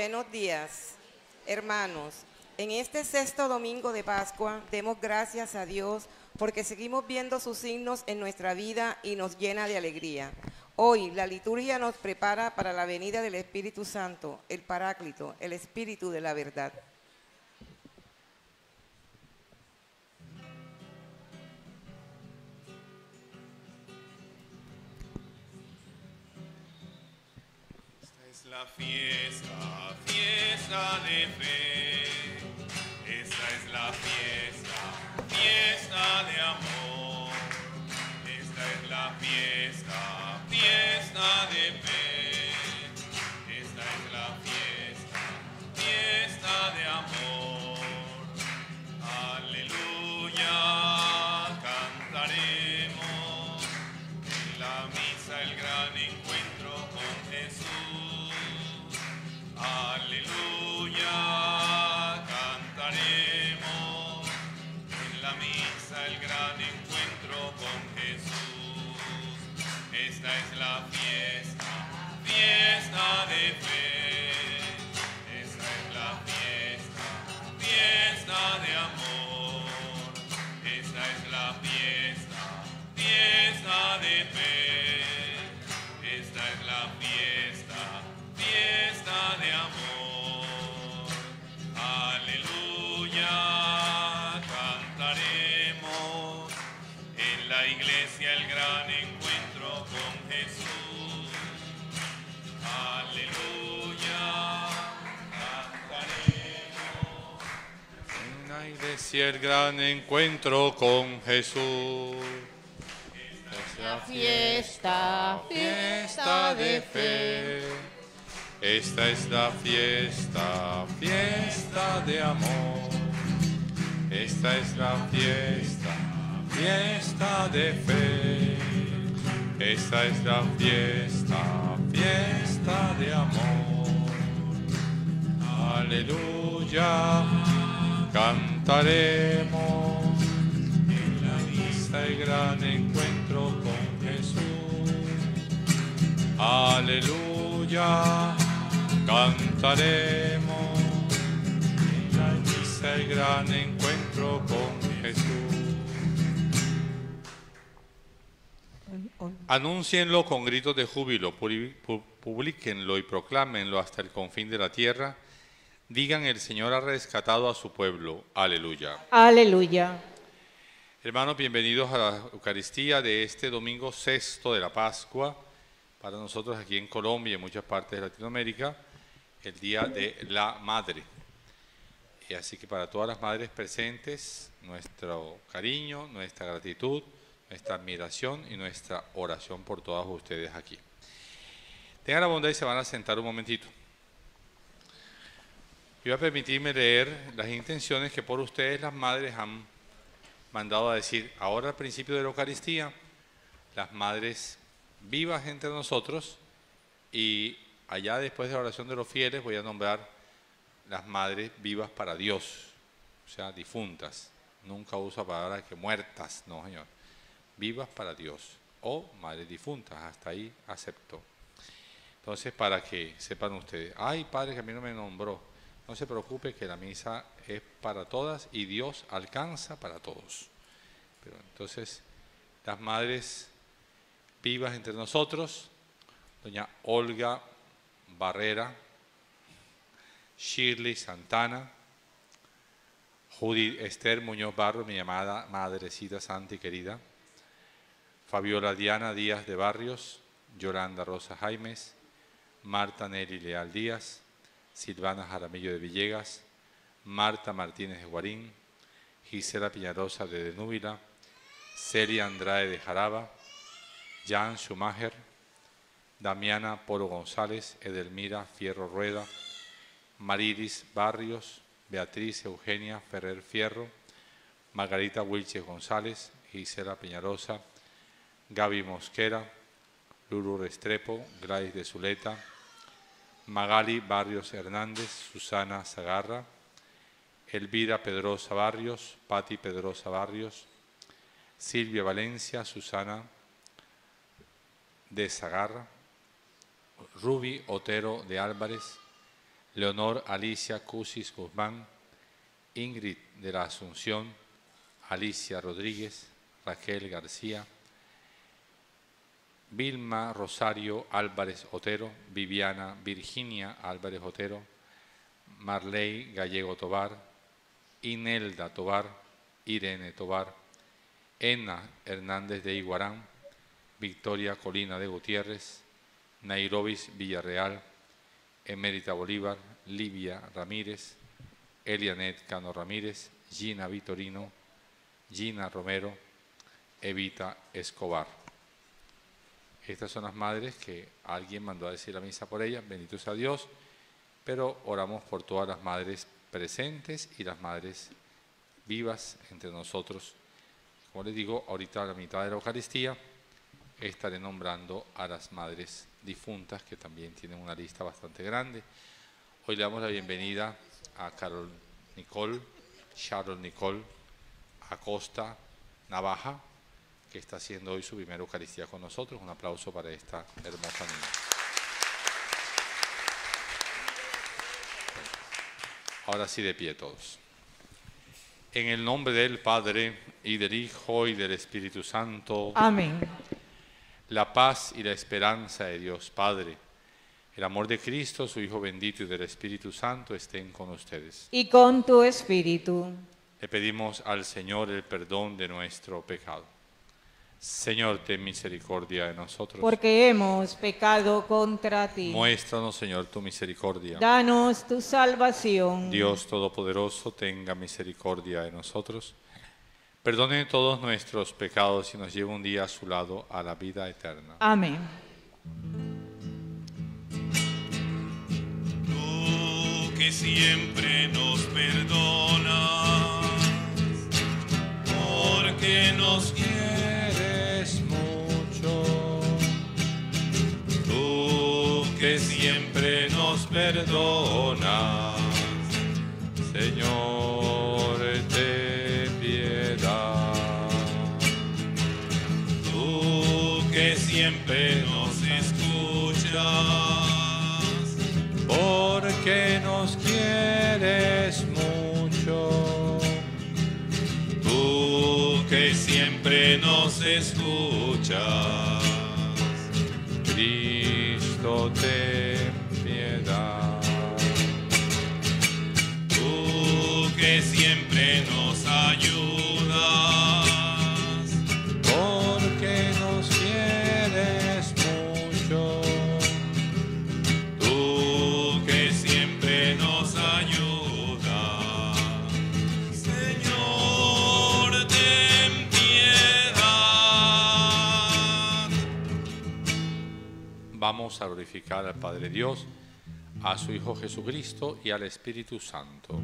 Buenos días, hermanos. En este sexto domingo de Pascua, demos gracias a Dios porque seguimos viendo sus signos en nuestra vida y nos llena de alegría. Hoy la liturgia nos prepara para la venida del Espíritu Santo, el Paráclito, el Espíritu de la verdad. La fiesta, fiesta de fe. Esta es la fiesta, fiesta de amor. Esta es la fiesta, fiesta de fe. Esta es la fiesta, fiesta de amor. Aleluya, cantaremos en la misa el gran encuentro con Jesús. Aleluya, cantaremos en la misa el gran encuentro con Jesús. Esta es la fiesta, fiesta de fe. Esta es la fiesta, fiesta de amor. Esta es la fiesta, fiesta de fe. Esta es la fiesta, fiesta de amor. Aleluya, cantaremos en la iglesia el gran encuentro con Jesús. Aleluya, cantaremos en la iglesia el gran encuentro con Jesús. La fiesta, fiesta de fe. Esta es la fiesta, fiesta de amor. Esta es la fiesta, fiesta de fe. Esta es la fiesta, fiesta de amor. Aleluya, cantaremos en la misa el gran encuentro con Jesús. Aleluya, cantaremos en la misa el gran encuentro con Jesús. Anúncienlo con gritos de júbilo, publíquenlo y proclámenlo hasta el confín de la tierra. Digan: el Señor ha rescatado a su pueblo. Aleluya. Aleluya. Hermanos, bienvenidos a la Eucaristía de este domingo sexto de la Pascua. Para nosotros aquí en Colombia y en muchas partes de Latinoamérica, el Día de la Madre. Y así que para todas las madres presentes, nuestro cariño, nuestra gratitud, nuestra admiración y nuestra oración por todas ustedes aquí. Tengan la bondad y se van a sentar un momentito. Yo voy a permitirme leer las intenciones que por ustedes las madres han mandado a decir. Ahora al principio de la Eucaristía, las madres vivas entre nosotros, y allá después de la oración de los fieles voy a nombrar las madres vivas para Dios, o sea, difuntas. Nunca uso la palabra que muertas, no, Señor. Vivas para Dios o madres difuntas, hasta ahí acepto. Entonces, para que sepan ustedes, ay, Padre, que a mí no me nombró. No se preocupe, que la misa es para todas y Dios alcanza para todos. Pero entonces, las madres vivas entre nosotros: doña Olga Barrera, Shirley Santana, Judith Esther Muñoz Barro, mi amada madrecita santa y querida, Fabiola Diana Díaz de Barrios, Yolanda Rosa Jaimes, Marta Nelly Leal Díaz, Silvana Jaramillo de Villegas, Marta Martínez de Guarín, Gisela Piñarosa de Denúbila, Celia Andrade de Jaraba, Jan Schumacher, Damiana Polo González, Edelmira Fierro Rueda, Marilis Barrios, Beatriz Eugenia Ferrer Fierro, Margarita Wilches González, Gisela Peñarosa, Gaby Mosquera, Lulu Restrepo, Gladys de Zuleta, Magali Barrios Hernández, Susana Zagarra, Elvira Pedrosa Barrios, Patti Pedrosa Barrios, Silvia Valencia, Susana de Zagarra, Ruby Otero de Álvarez, Leonor Alicia Cusis Guzmán, Ingrid de la Asunción, Alicia Rodríguez, Raquel García, Vilma Rosario Álvarez Otero, Viviana Virginia Álvarez Otero, Marley Gallego Tobar, Inelda Tobar, Irene Tobar, Ena Hernández de Iguarán, Victoria Colina de Gutiérrez, Nairobis Villarreal, Emérita Bolívar, Livia Ramírez, Elianet Cano Ramírez, Gina Vitorino, Gina Romero, Evita Escobar. Estas son las madres que alguien mandó a decir la misa por ellas, bendito sea Dios, pero oramos por todas las madres presentes y las madres vivas entre nosotros. Como les digo, ahorita a la mitad de la Eucaristía estaré nombrando a las madres difuntas, que también tienen una lista bastante grande. Hoy le damos la bienvenida a Sharon Nicole Acosta Navaja, que está haciendo hoy su primera Eucaristía con nosotros. Un aplauso para esta hermosa niña. Ahora sí, de pie todos. En el nombre del Padre, y del Hijo, y del Espíritu Santo. Amén. La paz y la esperanza de Dios Padre, el amor de Cristo, su Hijo bendito, y del Espíritu Santo estén con ustedes. Y con tu espíritu. Le pedimos al Señor el perdón de nuestro pecado. Señor, ten misericordia de nosotros. Porque hemos pecado contra ti. Muéstranos, Señor, tu misericordia. Danos tu salvación. Dios Todopoderoso, tenga misericordia de nosotros. Perdone todos nuestros pecados y nos lleve un día a su lado a la vida eterna. Amén. Tú que siempre nos perdonas, porque nos quieres mucho. Tú que siempre nos perdonas, Señor, ten piedad. Tú que siempre nos escuchas, Porque nos quieres mucho. tú que siempre nos escuchas. Cristo, ten piedad. Tú que siempre nos ayudas, Porque nos quieres mucho. tú que siempre nos ayudas. Señor, ten piedad. Vamos a glorificar al Padre Dios, a su Hijo Jesucristo y al Espíritu Santo.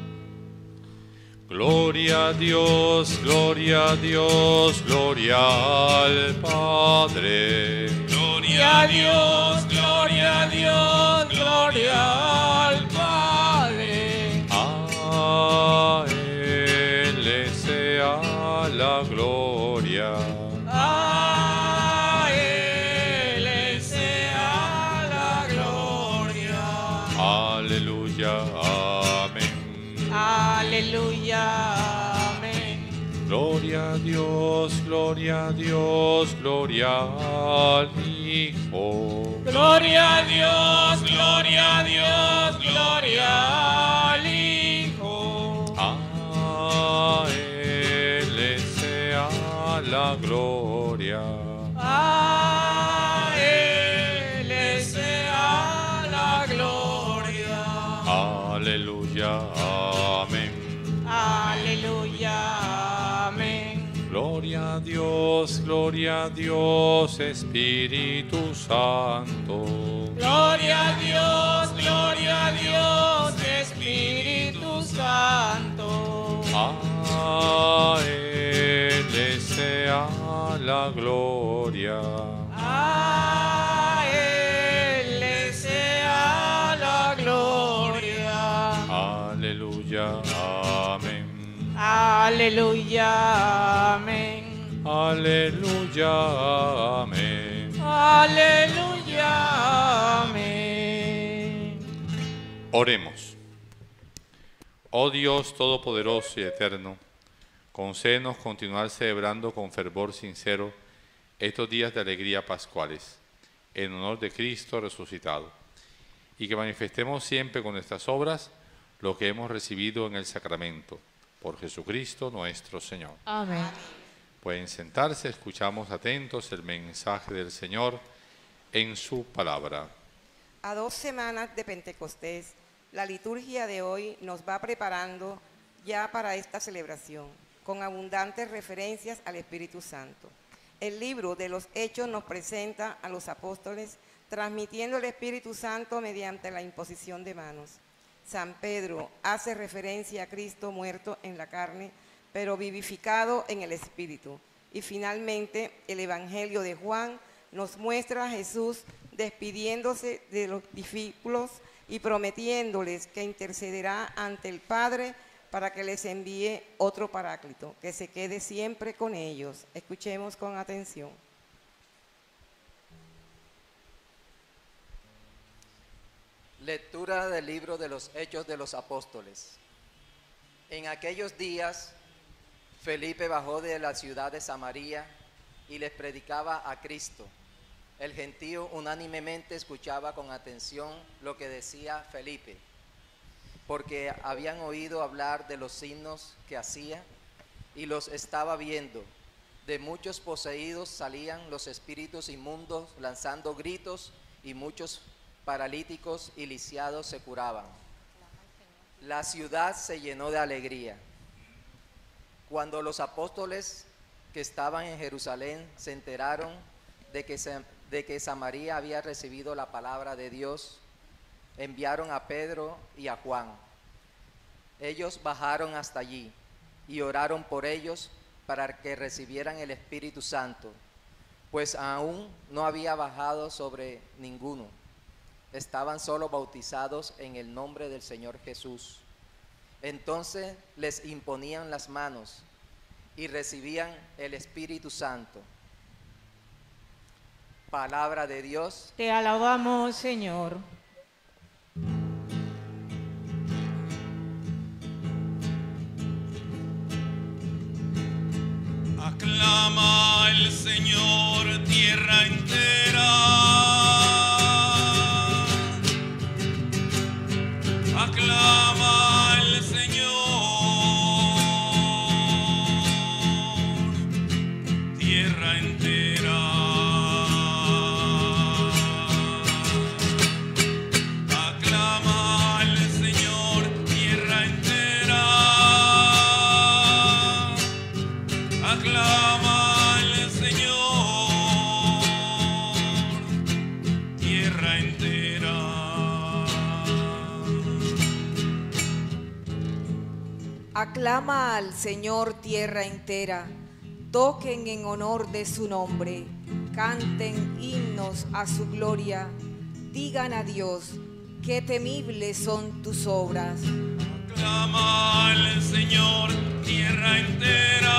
Gloria a Dios, gloria a Dios, gloria al Padre. Gloria a Dios, gloria a Dios, gloria al Padre. A Él sea la gloria. A Él sea la gloria. Aleluya, amén. Aleluya. Amén. Gloria a Dios, gloria a Dios, gloria al Hijo. Gloria a Dios, gloria a Dios, gloria al Hijo. A Él sea la gloria. A Él sea la gloria. Aleluya, amén. Aleluya. Amén. Gloria a Dios, Espíritu Santo. Gloria a Dios, Espíritu Santo. A Él sea la gloria. A Él sea la gloria. Aleluya, amén. Aleluya. Amén. Aleluya, amén. Aleluya. Amén. Oremos. Oh Dios Todopoderoso y Eterno, concédenos continuar celebrando con fervor sincero estos días de alegría pascuales, en honor de Cristo resucitado, y que manifestemos siempre con nuestras obras lo que hemos recibido en el sacramento, por Jesucristo nuestro Señor. Amén. Pueden sentarse, escuchamos atentos el mensaje del Señor en su palabra. A 2 semanas de Pentecostés, la liturgia de hoy nos va preparando ya para esta celebración, con abundantes referencias al Espíritu Santo. El libro de los Hechos nos presenta a los apóstoles transmitiendo el Espíritu Santo mediante la imposición de manos. San Pedro hace referencia a Cristo muerto en la carne, pero vivificado en el Espíritu. Y finalmente, el Evangelio de Juan nos muestra a Jesús despidiéndose de los discípulos y prometiéndoles que intercederá ante el Padre para que les envíe otro Paráclito, que se quede siempre con ellos. Escuchemos con atención. Lectura del libro de los Hechos de los Apóstoles. En aquellos días, Felipe bajó de la ciudad de Samaria y les predicaba a Cristo. El gentío unánimemente escuchaba con atención lo que decía Felipe, porque habían oído hablar de los signos que hacía y los estaba viendo. De muchos poseídos salían los espíritus inmundos lanzando gritos, y muchos paralíticos y lisiados se curaban. La ciudad se llenó de alegría. Cuando los apóstoles que estaban en Jerusalén se enteraron de que Samaria había recibido la palabra de Dios, enviaron a Pedro y a Juan. Ellos bajaron hasta allí y oraron por ellos para que recibieran el Espíritu Santo, pues aún no había bajado sobre ninguno. Estaban solo bautizados en el nombre del Señor Jesús. Entonces les imponían las manos y recibían el Espíritu Santo. Palabra de Dios. Te alabamos, Señor. Aclama al Señor, tierra entera. Aclama al Señor, tierra entera. Aclama al Señor, tierra entera. Aclama al Señor, tierra entera. Aclama al Señor tierra entera, toquen en honor de su nombre, canten himnos a su gloria, digan a Dios, qué temibles son tus obras. Aclama al Señor, tierra entera.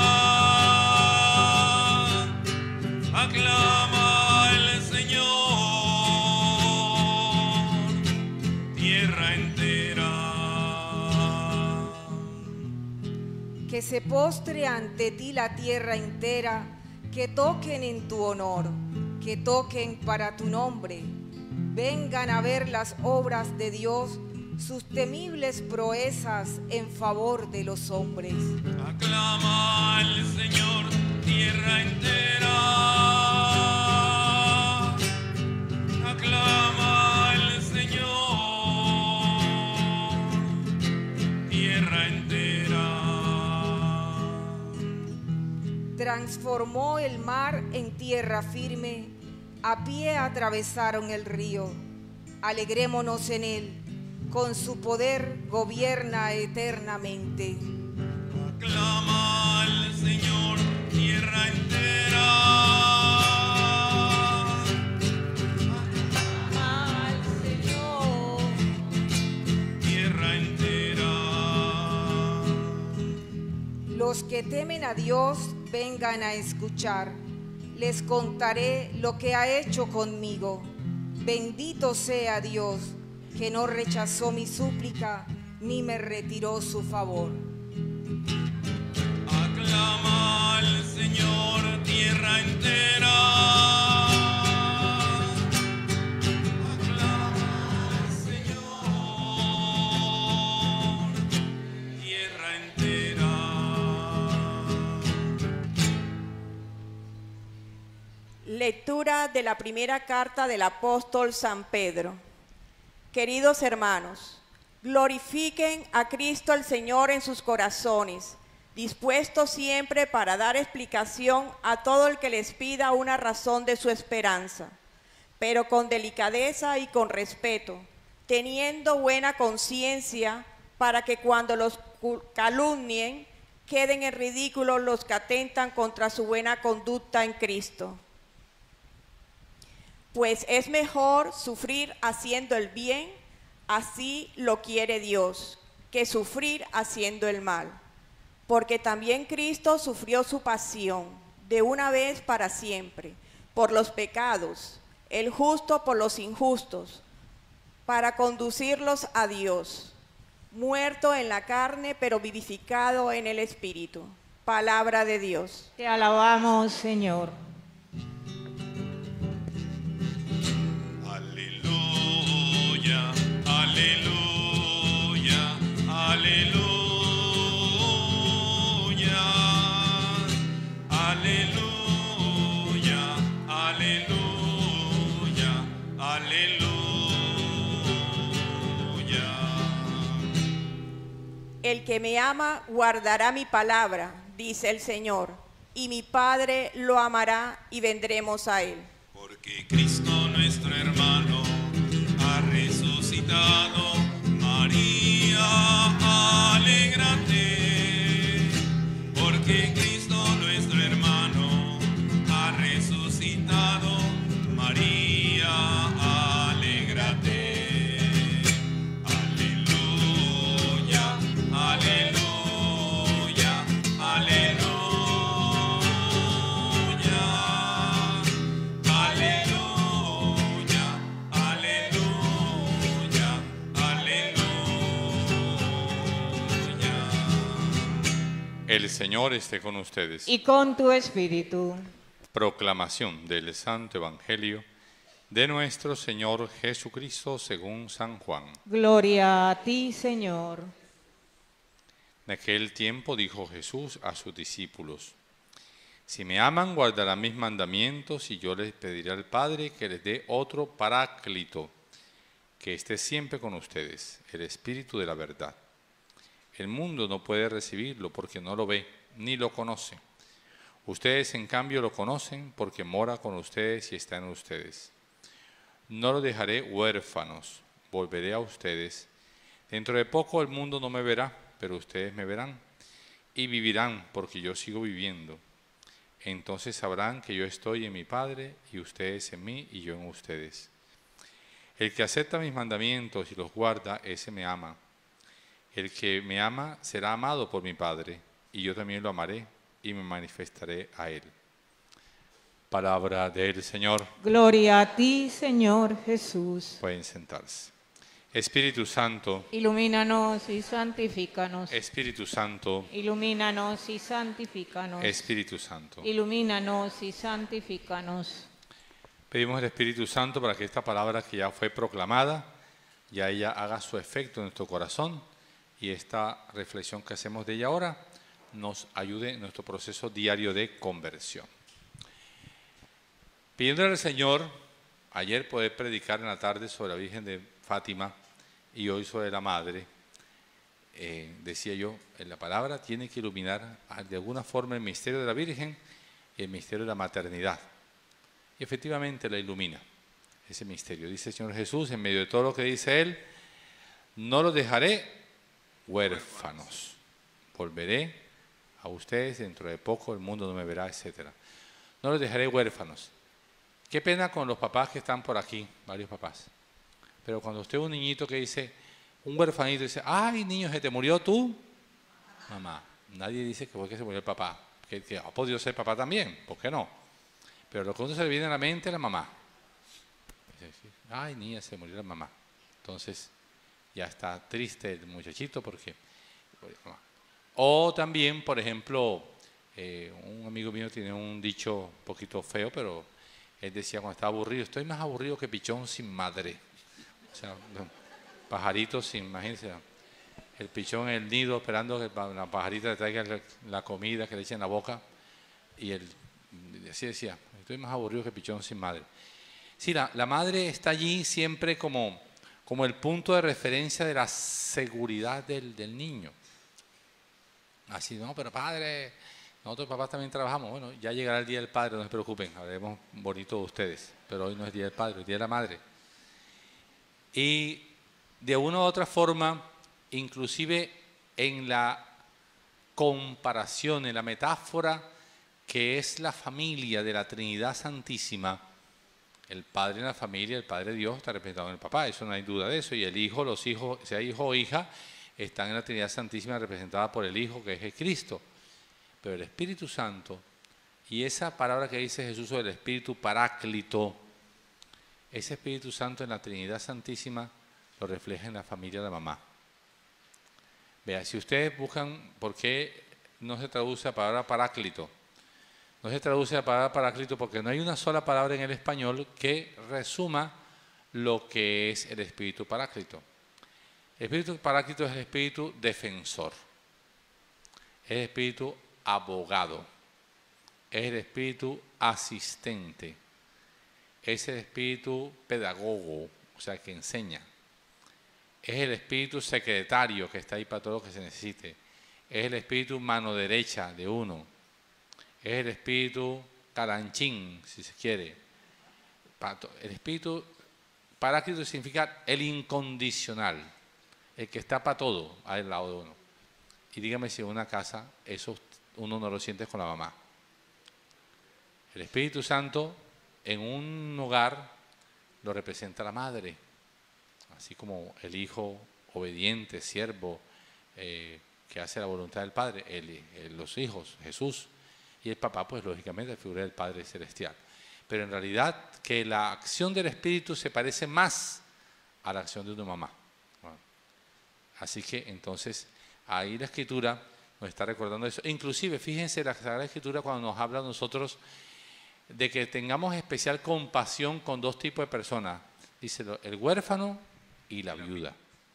Aclama al Señor, tierra entera. Que se postre ante ti la tierra entera, que toquen en tu honor, que toquen para tu nombre, vengan a ver las obras de Dios, sus temibles proezas en favor de los hombres. Aclama al Señor, tierra entera. Aclama al Señor, tierra entera. Transformó el mar en tierra firme, a pie atravesaron el río. Alegrémonos en él, con su poder gobierna eternamente. Aclama al Señor, tierra entera. Aclama al Señor, Tierra entera. los que temen a Dios vengan a escuchar. Les contaré lo que ha hecho conmigo. Bendito sea Dios, que no rechazó mi súplica, ni me retiró su favor. Aclama al Señor, tierra entera. Aclama al Señor, tierra entera. Lectura de la primera carta del apóstol San Pedro. Queridos hermanos, glorifiquen a Cristo el Señor en sus corazones, dispuestos siempre para dar explicación a todo el que les pida una razón de su esperanza, pero con delicadeza y con respeto, teniendo buena conciencia para que cuando los calumnien queden en ridículo los que atentan contra su buena conducta en Cristo. Pues es mejor sufrir haciendo el bien, así lo quiere Dios, que sufrir haciendo el mal. Porque también Cristo sufrió su pasión, de una vez para siempre, por los pecados, el justo por los injustos, para conducirlos a Dios, muerto en la carne, pero vivificado en el Espíritu. Palabra de Dios. Te alabamos, Señor. Aleluya, aleluya, aleluya, aleluya, aleluya, aleluya. El que me ama guardará mi palabra, dice el Señor, y mi Padre lo amará y vendremos a él. Porque Cristo nuestro hermano ha resucitado. María, alégrate. Porque Cristo nuestro hermano ha resucitado. María, alégrate. Aleluya, aleluya, aleluya. El Señor esté con ustedes. Y con tu espíritu. Proclamación del Santo Evangelio de nuestro Señor Jesucristo según San Juan. Gloria a ti, Señor. En aquel tiempo dijo Jesús a sus discípulos: si me aman, guardarán mis mandamientos, y yo les pediré al Padre que les dé otro Paráclito, que esté siempre con ustedes, el Espíritu de la verdad. El mundo no puede recibirlo porque no lo ve ni lo conoce. Ustedes, en cambio, lo conocen porque mora con ustedes y está en ustedes. No los dejaré huérfanos, volveré a ustedes. Dentro de poco el mundo no me verá, pero ustedes me verán y vivirán porque yo sigo viviendo. Entonces sabrán que yo estoy en mi Padre y ustedes en mí y yo en ustedes. El que acepta mis mandamientos y los guarda, ese me ama. El que me ama será amado por mi Padre, y yo también lo amaré y me manifestaré a él. Palabra del Señor. Gloria a ti, Señor Jesús. Pueden sentarse. Espíritu Santo, Ilumínanos y santifícanos. Espíritu Santo, Ilumínanos y santifícanos. Espíritu Santo. Ilumínanos y santifícanos. Pedimos al Espíritu Santo para que esta palabra que ya fue proclamada, ya ella haga su efecto en nuestro corazón, y esta reflexión que hacemos de ella ahora nos ayude en nuestro proceso diario de conversión. Pidiéndole al Señor, ayer poder predicar en la tarde sobre la Virgen de Fátima y hoy sobre la Madre, decía yo, la palabra tiene que iluminar de alguna forma el misterio de la Virgen y el misterio de la maternidad. Y efectivamente la ilumina, ese misterio. Dice el Señor Jesús, en medio de todo lo que dice Él: no los dejaré huérfanos, volveré a ustedes, dentro de poco el mundo no me verá, etc. No los dejaré huérfanos. Qué pena con los papás que están por aquí, varios papás. Pero cuando usted ve un niñito que dice, un huérfanito, dice: ay, niño, ¿se te murió tú? Mamá. Nadie dice que fue que se murió el papá. Que ha podido ser papá también, ¿por qué no? Pero lo que a uno se le viene a la mente es la mamá. Dice: ay, niña, se murió la mamá. Entonces, ya está triste el muchachito porque... O también, por ejemplo, un amigo mío tiene un dicho un poquito feo, pero él decía cuando estaba aburrido, estoy más aburrido que pichón sin madre. O sea, pajarito sin, imagínense, el pichón en el nido esperando que la pajarita le traiga la comida que le eche en la boca. Y él así decía, estoy más aburrido que pichón sin madre. Sí, la madre está allí siempre como el punto de referencia de la seguridad del niño. Así, no, pero padre, nosotros papás también trabajamos. Bueno, ya llegará el Día del Padre, no se preocupen, hablaremos bonito de ustedes. Pero hoy no es Día del Padre, es Día de la Madre. Y de una u otra forma, inclusive en la comparación, en la metáfora que es la familia de la Trinidad Santísima, el Padre en la familia, el Padre Dios está representado en el papá, eso no hay duda de eso, y el Hijo, los hijos, sea hijo o hija, están en la Trinidad Santísima representada por el Hijo, que es el Cristo. Pero el Espíritu Santo, y esa palabra que dice Jesús sobre el Espíritu Paráclito, ese Espíritu Santo en la Trinidad Santísima lo refleja en la familia de la mamá. Vea, si ustedes buscan por qué no se traduce la palabra Paráclito, no se traduce la palabra Paráclito porque no hay una sola palabra en el español que resuma lo que es el Espíritu Paráclito. El Espíritu Paráclito es el Espíritu defensor, es el Espíritu abogado, es el Espíritu asistente, es el Espíritu pedagogo, o sea, que enseña, es el Espíritu secretario que está ahí para todo lo que se necesite, es el Espíritu mano derecha de uno, es el Espíritu calanchín, si se quiere. El Espíritu Paráclito significa el incondicional, el que está para todo al lado de uno. Y dígame si en una casa eso uno no lo siente con la mamá. El Espíritu Santo en un hogar lo representa la madre, así como el hijo obediente, siervo, que hace la voluntad del Padre, los hijos, Jesús, y el papá, pues lógicamente la figura del Padre Celestial. Pero en realidad que la acción del Espíritu se parece más a la acción de una mamá. Bueno, así que entonces ahí la Escritura nos está recordando eso. Inclusive, fíjense, la Sagrada Escritura cuando nos habla a nosotros de que tengamos especial compasión con dos tipos de personas. Dice el huérfano y la viuda.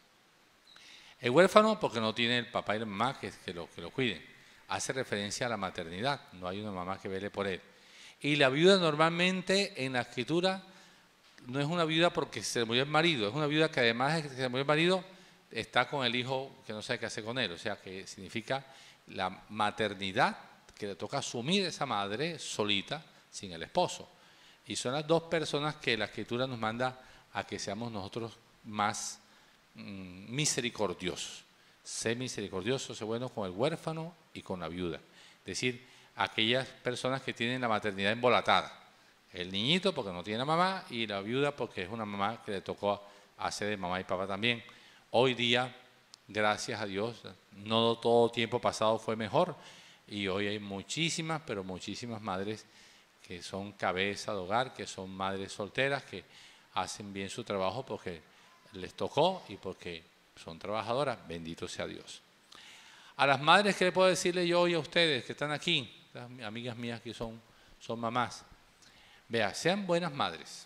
El huérfano porque no tiene el papá y la mamá que lo cuiden. Hace referencia a la maternidad, no hay una mamá que vele por él. Y la viuda normalmente en la Escritura no es una viuda porque se le murió el marido, es una viuda que además de que se le murió el marido, está con el hijo que no sabe qué hacer con él. O sea, que significa la maternidad que le toca asumir esa madre solita, sin el esposo. Y son las dos personas que la Escritura nos manda a que seamos nosotros más misericordiosos. Sé misericordioso, sé bueno con el huérfano y con la viuda. Es decir, aquellas personas que tienen la maternidad embolatada. El niñito porque no tiene mamá y la viuda porque es una mamá que le tocó hacer de mamá y papá también. Hoy día, gracias a Dios, no todo tiempo pasado fue mejor y hoy hay muchísimas, pero muchísimas madres que son cabeza de hogar, que son madres solteras, que hacen bien su trabajo porque les tocó y porque son trabajadoras, bendito sea Dios. A las madres, ¿qué le puedo decirle yo hoy a ustedes que están aquí? Las amigas mías que son mamás. Vea, sean buenas madres,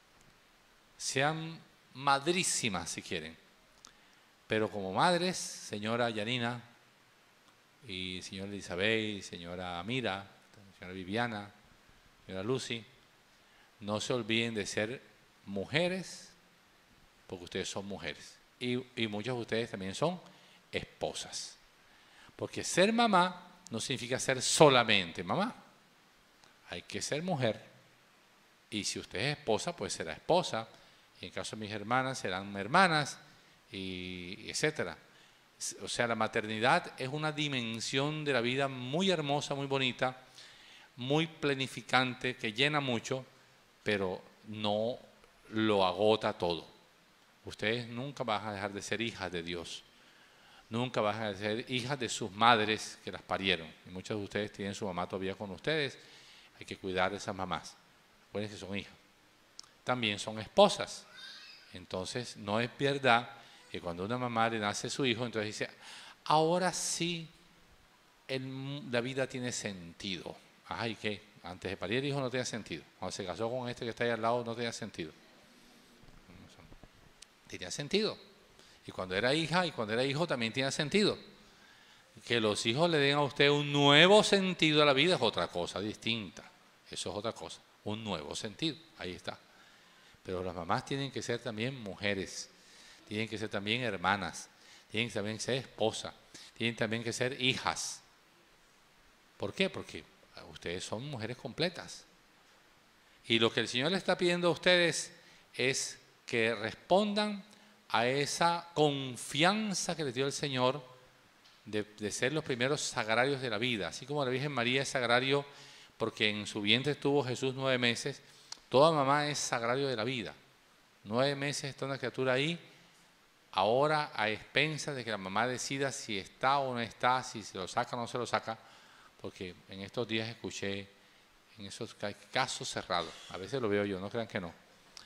sean madrísimas si quieren, pero como madres, señora Yanina y señora Elizabeth, señora Mira, señora Viviana, señora Lucy, no se olviden de ser mujeres, porque ustedes son mujeres. Y muchos de ustedes también son esposas. Porque ser mamá no significa ser solamente mamá. Hay que ser mujer. Y si usted es esposa, pues será esposa. Y en caso de mis hermanas, serán hermanas, y etcétera. O sea, la maternidad es una dimensión de la vida muy hermosa, muy bonita, muy planificante, que llena mucho, pero no lo agota todo. Ustedes nunca van a dejar de ser hijas de Dios. Nunca van a ser hijas de sus madres que las parieron. Y muchos de ustedes tienen su mamá todavía con ustedes. Hay que cuidar de esas mamás. Recuerden que son hijas. También son esposas. Entonces, no es verdad que cuando una mamá le nace su hijo, entonces dice, ahora sí la vida tiene sentido. Ay, ¿qué? Antes de parir el hijo no tenía sentido. Cuando se casó con este que está ahí al lado no tenía sentido. Tenía sentido. Y cuando era hija y cuando era hijo también tenía sentido. Que los hijos le den a usted un nuevo sentido a la vida es otra cosa distinta. Eso es otra cosa. Un nuevo sentido. Ahí está. Pero las mamás tienen que ser también mujeres. Tienen que ser también hermanas. Tienen que también ser esposas. Tienen también que ser hijas. ¿Por qué? Porque ustedes son mujeres completas. Y lo que el Señor le está pidiendo a ustedes es que respondan a esa confianza que les dio el Señor de ser los primeros sagrarios de la vida. Así como la Virgen María es sagrario porque en su vientre estuvo Jesús 9 meses, toda mamá es sagrario de la vida. 9 meses está una criatura ahí, ahora a expensas de que la mamá decida si está o no está, si se lo saca o no se lo saca, porque en estos días escuché en esos casos cerrados, a veces lo veo yo, no crean que no.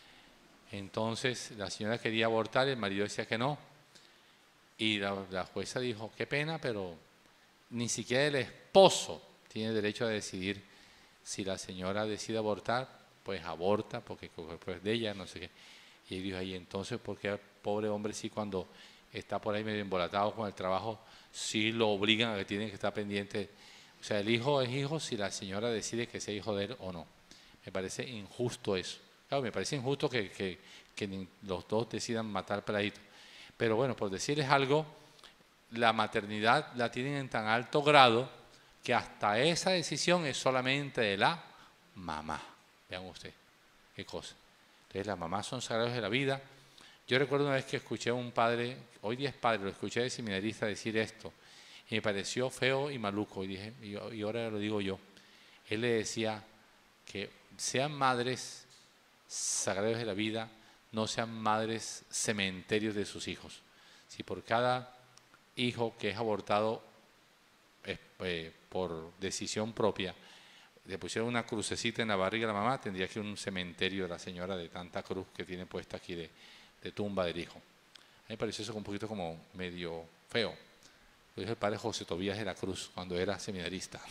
Entonces la señora quería abortar, el marido decía que no, y la jueza dijo, qué pena, pero ni siquiera el esposo tiene derecho a decidir si la señora decide abortar, pues aborta, porque pues de ella, no sé qué. Y él dijo, ahí entonces, ¿por qué al pobre hombre sí cuando está por ahí medio embolatado con el trabajo, sí lo obligan a que tiene que estar pendiente? O sea, el hijo es hijo si la señora decide que sea hijo de él o no. Me parece injusto eso. Claro, me parece injusto que los dos decidan matar peladito. Pero bueno, por decirles algo, la maternidad la tienen en tan alto grado que hasta esa decisión es solamente de la mamá. Vean ustedes, qué cosa. Entonces las mamás son sagrados de la vida. Yo recuerdo una vez que escuché a un padre, hoy día es padre, lo escuché de seminarista decir esto, y me pareció feo y maluco, y dije, y ahora lo digo yo. Él le decía que sean madres sagrados de la vida, no sean madres cementerios de sus hijos. Si por cada hijo que es abortado por decisión propia, le pusieron una crucecita en la barriga de la mamá, tendría que ir a un cementerio de la señora de tanta cruz que tiene puesta aquí de tumba del hijo. A mí me pareció eso un poquito como medio feo. Lo dijo el padre José Tobías de la Cruz cuando era seminarista.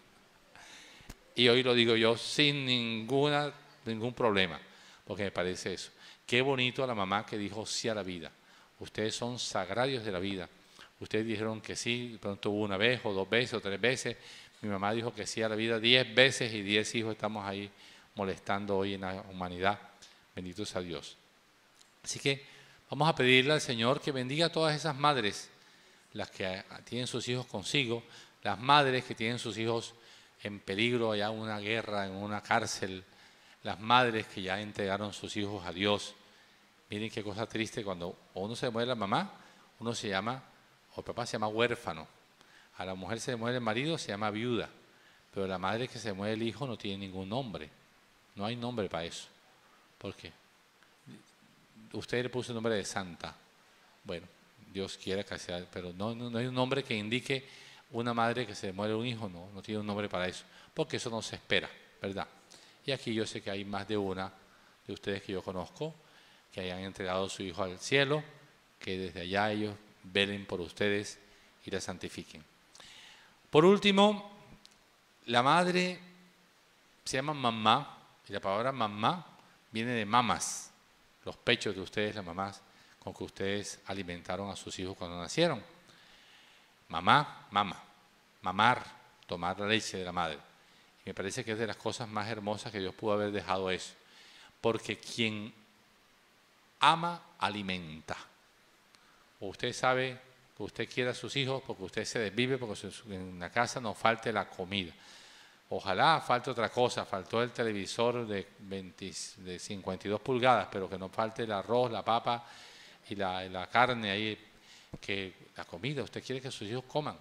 Y hoy lo digo yo sin ningún problema, porque me parece eso. Qué bonito a la mamá que dijo sí a la vida. Ustedes son sagrarios de la vida. Ustedes dijeron que sí, de pronto hubo una vez o 2 veces o 3 veces. Mi mamá dijo que sí a la vida 10 veces y 10 hijos estamos ahí molestando hoy en la humanidad. Bendito sea Dios. Así que vamos a pedirle al Señor que bendiga a todas esas madres, las que tienen sus hijos consigo, las madres que tienen sus hijos en peligro allá en una guerra, en una cárcel, las madres que ya entregaron sus hijos a Dios. Miren qué cosa triste cuando uno se muere la mamá, uno se llama, o el papá se llama huérfano. A la mujer se le muere el marido, se llama viuda. Pero la madre que se muere el hijo no tiene ningún nombre. No hay nombre para eso. ¿Por qué? Usted le puso el nombre de santa. Bueno, Dios quiera que sea, pero no hay un nombre que indique una madre que se le muere un hijo, no tiene un nombre para eso. Porque eso no se espera, ¿verdad? Y aquí yo sé que hay más de una de ustedes que yo conozco que hayan entregado a su hijo al cielo, que desde allá ellos velen por ustedes y la santifiquen. Por último, la madre se llama mamá, y la palabra mamá viene de mamas, los pechos de ustedes, las mamás con que ustedes alimentaron a sus hijos cuando nacieron. Mamá, mama, mamar, tomar la leche de la madre. Me parece que es de las cosas más hermosas que Dios pudo haber dejado eso. Porque quien ama, alimenta. O usted sabe que usted quiere a sus hijos porque usted se desvive, porque en la casa no falte la comida. Ojalá falte otra cosa, faltó el televisor de 52 pulgadas, pero que no falte el arroz, la papa y la carne ahí, que la comida, usted quiere que sus hijos coman.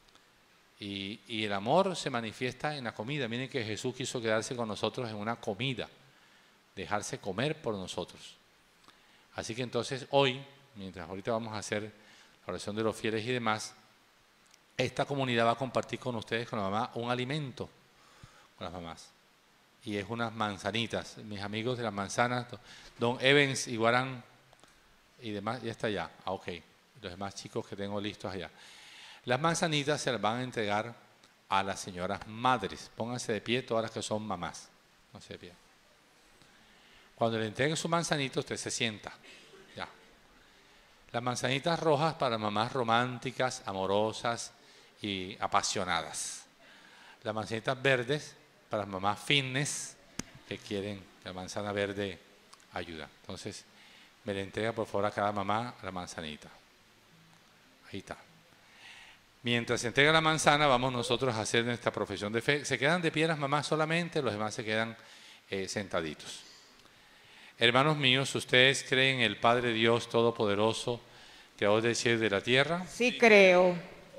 Y el amor se manifiesta en la comida. Miren que Jesús quiso quedarse con nosotros en una comida, dejarse comer por nosotros. Así que entonces hoy, mientras ahorita vamos a hacer la oración de los fieles y demás, esta comunidad va a compartir con ustedes, con la mamá, un alimento con las mamás. Y es unas manzanitas. Mis amigos de las manzanas, don Evans Iguarán, y demás, ya está allá. Ah, ok. Los demás chicos que tengo listos allá. Las manzanitas se las van a entregar a las señoras madres. Pónganse de pie todas las que son mamás. Pónganse de pie. Cuando le entreguen su manzanita, usted se sienta. Ya. Las manzanitas rojas para mamás románticas, amorosas y apasionadas. Las manzanitas verdes para mamás fitness que quieren la manzana verde ayuda. Entonces, me le entrega por favor a cada mamá la manzanita. Ahí está. Mientras se entrega la manzana, vamos nosotros a hacer nuestra profesión de fe. Se quedan de pie las mamás solamente, los demás se quedan sentaditos. Hermanos míos, ¿ustedes creen en el Padre Dios Todopoderoso, creador del cielo y de la tierra? Sí creo.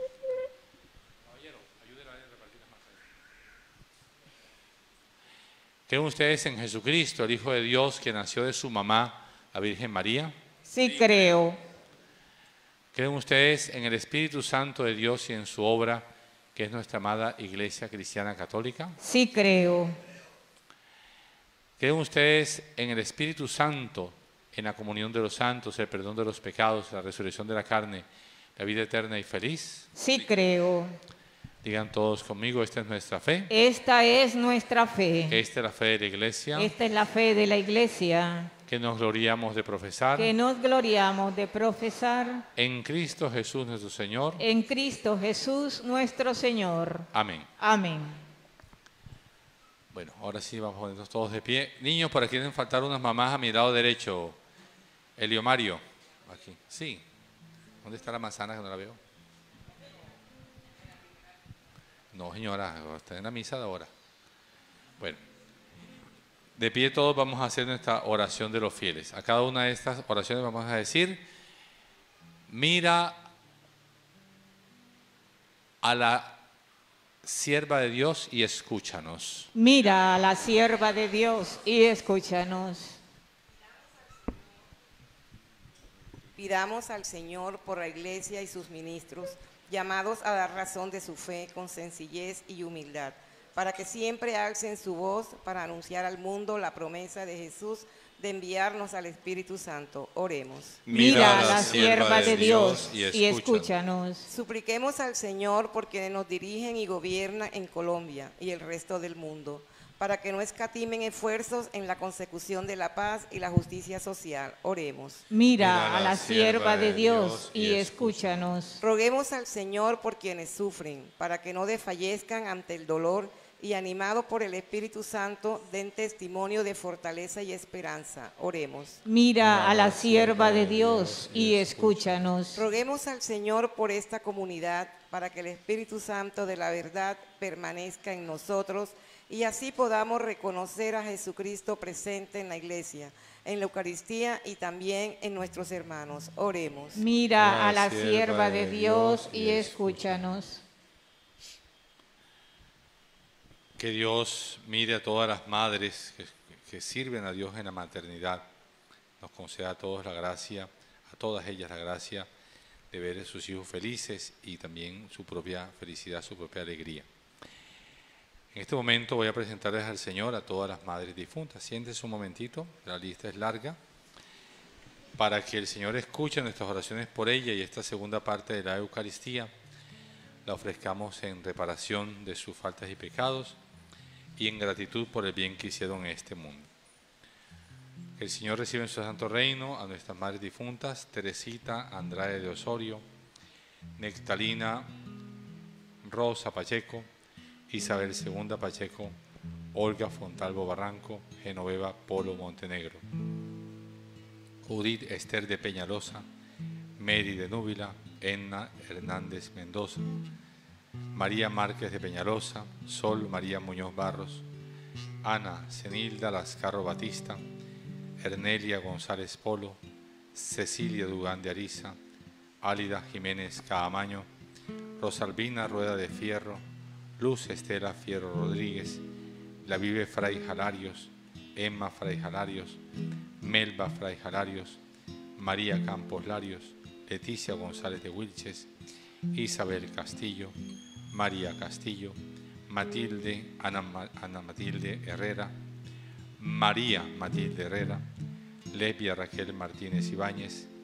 ¿Creen ustedes en Jesucristo, el Hijo de Dios, que nació de su mamá, la Virgen María? Sí creo. ¿Creen ustedes en el Espíritu Santo de Dios y en su obra, que es nuestra amada Iglesia Cristiana Católica? Sí creo. ¿Creen ustedes en el Espíritu Santo, en la comunión de los santos, el perdón de los pecados, la resurrección de la carne, la vida eterna y feliz? Sí creo. Digan todos conmigo, esta es nuestra fe. Esta es nuestra fe. Esta es la fe de la Iglesia. Esta es la fe de la Iglesia. Que nos gloriamos de profesar. Que nos gloriamos de profesar. En Cristo Jesús nuestro Señor. En Cristo Jesús nuestro Señor. Amén. Amén. Bueno, ahora sí vamos a ponernos todos de pie. Niños, por aquí quieren faltar unas mamás a mi lado derecho. Elio Mario. Aquí. Sí. ¿Dónde está la manzana que no la veo? No, señora, está en la misa de ahora. Bueno, de pie todos vamos a hacer nuestra oración de los fieles. A cada una de estas oraciones vamos a decir, mira a la sierva de Dios y escúchanos. Mira a la sierva de Dios y escúchanos. Pidamos al Señor por la Iglesia y sus ministros, llamados a dar razón de su fe con sencillez y humildad, para que siempre alcen su voz para anunciar al mundo la promesa de Jesús de enviarnos al Espíritu Santo. Oremos. Mira a la sierva de Dios y escúchanos. Supliquemos al Señor por quienes nos dirigen y gobiernan en Colombia y el resto del mundo, para que no escatimen esfuerzos en la consecución de la paz y la justicia social. Oremos. Mira a la sierva de Dios y escúchanos. Roguemos al Señor por quienes sufren, para que no desfallezcan ante el dolor y animados por el Espíritu Santo, den testimonio de fortaleza y esperanza. Oremos. Mira a la sierva de Dios y escúchanos. Roguemos al Señor por esta comunidad, para que el Espíritu Santo de la verdad permanezca en nosotros y así podamos reconocer a Jesucristo presente en la Iglesia, en la Eucaristía y también en nuestros hermanos. Oremos. Mira a la sierva de Dios y escúchanos. Que Dios mire a todas las madres que sirven a Dios en la maternidad. Nos conceda a todos la gracia, a todas ellas la gracia de ver a sus hijos felices y también su propia felicidad, su propia alegría. En este momento voy a presentarles al Señor a todas las madres difuntas. Siéntense un momentito, la lista es larga, para que el Señor escuche nuestras oraciones por ella y esta segunda parte de la Eucaristía la ofrezcamos en reparación de sus faltas y pecados y en gratitud por el bien que hicieron en este mundo. Que el Señor reciba en su santo reino a nuestras madres difuntas, Teresita Andrade de Osorio, Nectalina Rosa Pacheco, Isabel II Pacheco, Olga Fontalvo Barranco, Genoveva Polo Montenegro, Judith Esther de Peñalosa, Mary de Núbila, Enna Hernández Mendoza, María Márquez de Peñalosa, Sol María Muñoz Barros, Ana Cenilda Lascarro Batista, Ernelia González Polo, Cecilia Dugán de Ariza, Álida Jiménez Caamaño, Rosalvina Rueda de Fierro, Luz Estela Fierro Rodríguez, La Vive Fray Jalarios, Emma Fray Jalarios, Melba Fray Jalarios, María Campos Larios, Leticia González de Wilches, Isabel Castillo, María Castillo, Matilde, Ana Matilde Herrera, María Matilde Herrera, Levia Raquel Martínez Ibáñez,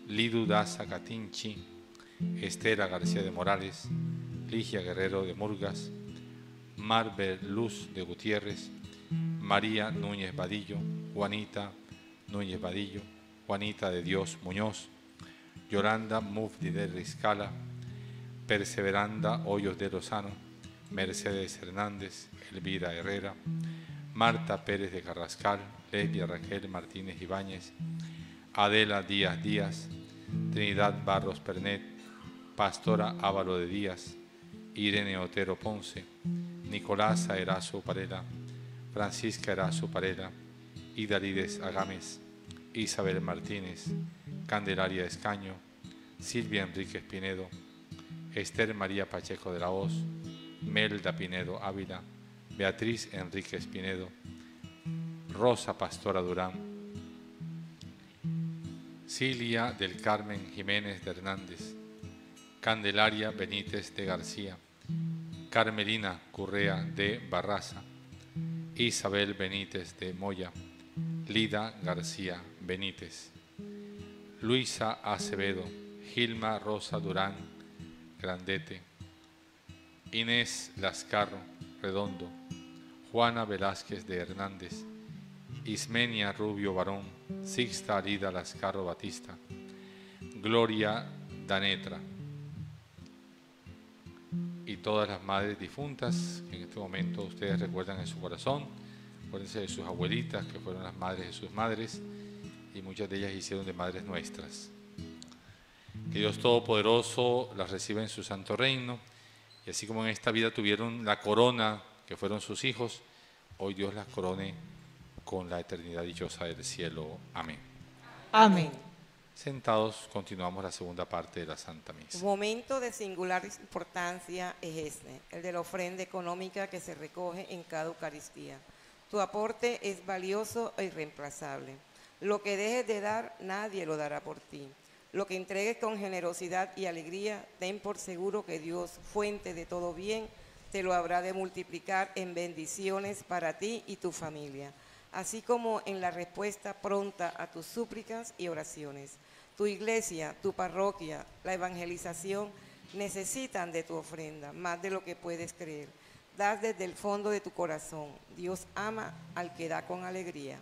Lidu Daza Catinchi, Estela García de Morales, Ligia Guerrero de Murgas, Marber Luz de Gutiérrez, María Núñez Vadillo, Juanita Núñez Vadillo, Juanita de Dios Muñoz, Yolanda Mufdi de Riscala, Perseveranda Hoyos de Lozano, Mercedes Hernández, Elvira Herrera, Marta Pérez de Carrascal, Lesbia Raquel Martínez Ibáñez, Adela Díaz Díaz, Trinidad Barros Pernet, Pastora Ávalo de Díaz, Irene Otero Ponce, Nicolás Erazo Parela, Francisca Erazo Parela, Idalides Agames, Isabel Martínez, Candelaria Escaño, Silvia Enríquez Pinedo, Esther María Pacheco de la Hoz, Melda Pinedo Ávila, Beatriz Enríquez Pinedo, Rosa Pastora Durán, Cilia del Carmen Jiménez de Hernández, Candelaria Benítez de García, Carmelina Correa de Barraza, Isabel Benítez de Moya, Lida García Benítez, Luisa Acevedo, Gilma Rosa Durán Grandete, Inés Lascarro Redondo, Juana Velázquez de Hernández, Ismenia Rubio Barón, Sixta Alida Lascarro Batista, Gloria Danetra y todas las madres difuntas que en este momento ustedes recuerdan en su corazón. Acuérdense de sus abuelitas que fueron las madres de sus madres y muchas de ellas hicieron de madres nuestras. Que Dios Todopoderoso las reciba en su santo reino y así como en esta vida tuvieron la corona que fueron sus hijos, hoy Dios las corone con la eternidad dichosa del cielo. Amén. Amén. Sentados, continuamos la segunda parte de la Santa Misa. Un momento de singular importancia es este, el de la ofrenda económica que se recoge en cada Eucaristía. Tu aporte es valioso e irreemplazable. Lo que dejes de dar, nadie lo dará por ti. Lo que entregues con generosidad y alegría, ten por seguro que Dios, fuente de todo bien, te lo habrá de multiplicar en bendiciones para ti y tu familia, así como en la respuesta pronta a tus súplicas y oraciones. Tu iglesia, tu parroquia, la evangelización necesitan de tu ofrenda, más de lo que puedes creer. Das desde el fondo de tu corazón. Dios ama al que da con alegría.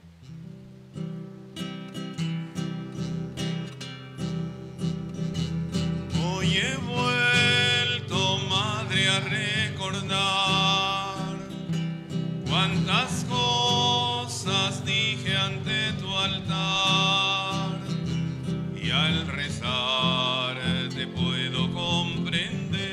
Hoy he vuelto, madre, a recordar cuántas cosas dije ante tu altar, y al rezar te puedo comprender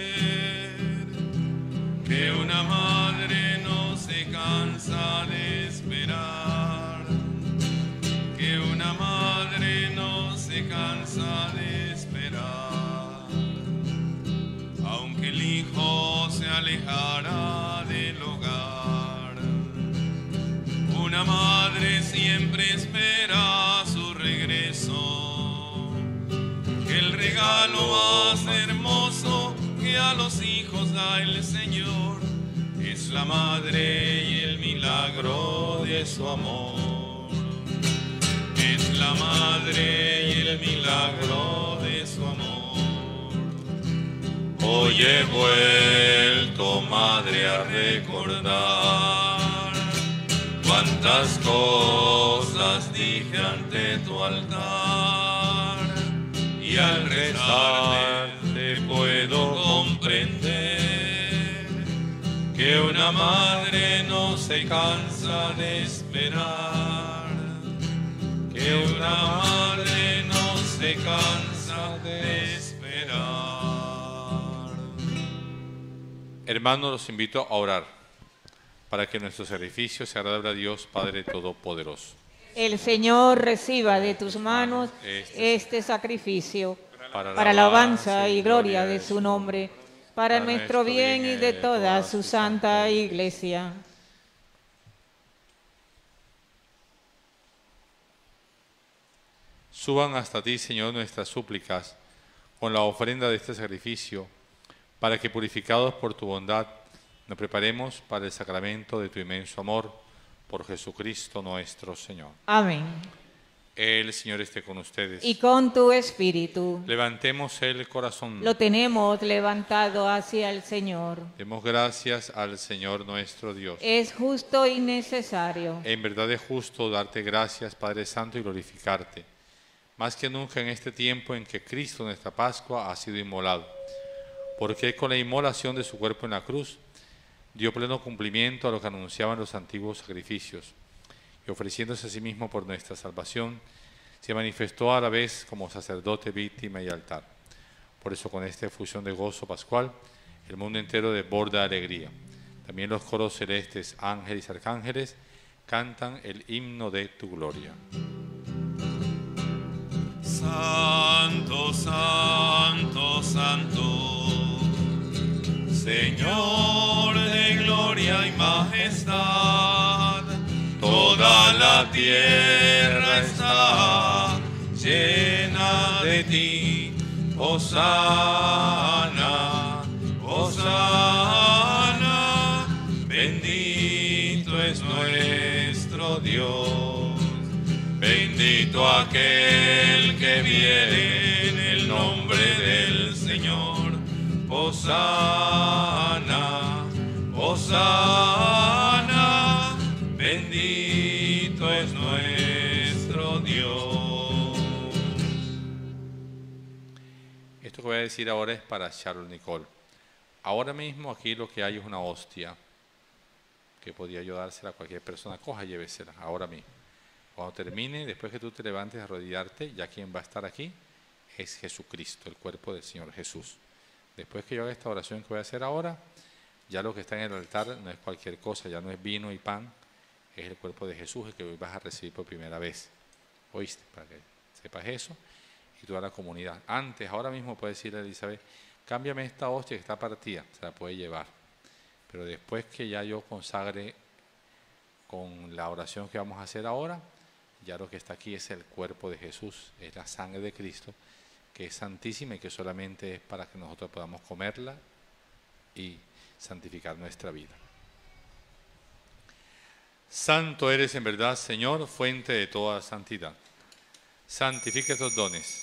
que una madre no se cansa de esperar, que una madre no se cansa de esperar, aunque el hijo se alejara del hogar. Una madre siempre espera su regreso, que el regalo más hermoso que a los hijos da el Señor es la madre y el milagro de su amor. Es la madre y el milagro de su amor. Hoy he vuelto, madre, a recordar cuántas cosas dije ante tu altar, y al rezar te puedo comprender que una madre no se cansa de esperar, que una madre no se cansa de esperar. Hermanos, los invito a orar para que nuestro sacrificio sea agradable a Dios Padre Todopoderoso. El Señor reciba de tus manos este sacrificio para la alabanza y gloria de su nombre, para nuestro bien y de toda su santa Iglesia. Suban hasta ti, Señor, nuestras súplicas con la ofrenda de este sacrificio, para que, purificados por tu bondad, nos preparemos para el sacramento de tu inmenso amor, por Jesucristo nuestro Señor. Amén. El Señor esté con ustedes. Y con tu espíritu. Levantemos el corazón. Lo tenemos levantado hacia el Señor. Demos gracias al Señor nuestro Dios. Es justo y necesario. En verdad es justo darte gracias, Padre Santo, y glorificarte, más que nunca en este tiempo en que Cristo, nuestra Pascua, ha sido inmolado, porque con la inmolación de su cuerpo en la cruz dio pleno cumplimiento a lo que anunciaban los antiguos sacrificios, y ofreciéndose a sí mismo por nuestra salvación, se manifestó a la vez como sacerdote, víctima y altar. Por eso, con esta efusión de gozo pascual, el mundo entero desborda de alegría. También los coros celestes, ángeles y arcángeles, cantan el himno de tu gloria. Santo, santo, santo, Señor de gloria y majestad, toda la tierra está llena de ti. Hosana, Hosana, bendito es nuestro Dios, bendito aquel que viene en el nombre del Señor. Hosana, Hosana, bendito es nuestro Dios. Esto que voy a decir ahora es para Charles Nicole. Ahora mismo aquí lo que hay es una hostia que podía yo dársela a cualquier persona. Coja y llévesela ahora mismo. Cuando termine, después que tú te levantes a arrodillarte, ya quien va a estar aquí es Jesucristo, el cuerpo del Señor Jesús. Después que yo haga esta oración que voy a hacer ahora, ya lo que está en el altar no es cualquier cosa, ya no es vino y pan, es el cuerpo de Jesús el que hoy vas a recibir por primera vez. ¿Oíste? Para que sepas eso y toda la comunidad. Antes, ahora mismo puedes decirle a Elizabeth, cámbiame esta hostia que está partida, se la puede llevar. Pero después que ya yo consagre con la oración que vamos a hacer ahora, ya lo que está aquí es el cuerpo de Jesús, es la sangre de Cristo, que es santísima y que solamente es para que nosotros podamos comerla y santificar nuestra vida. Santo eres en verdad, Señor, fuente de toda santidad. Santifica estos dones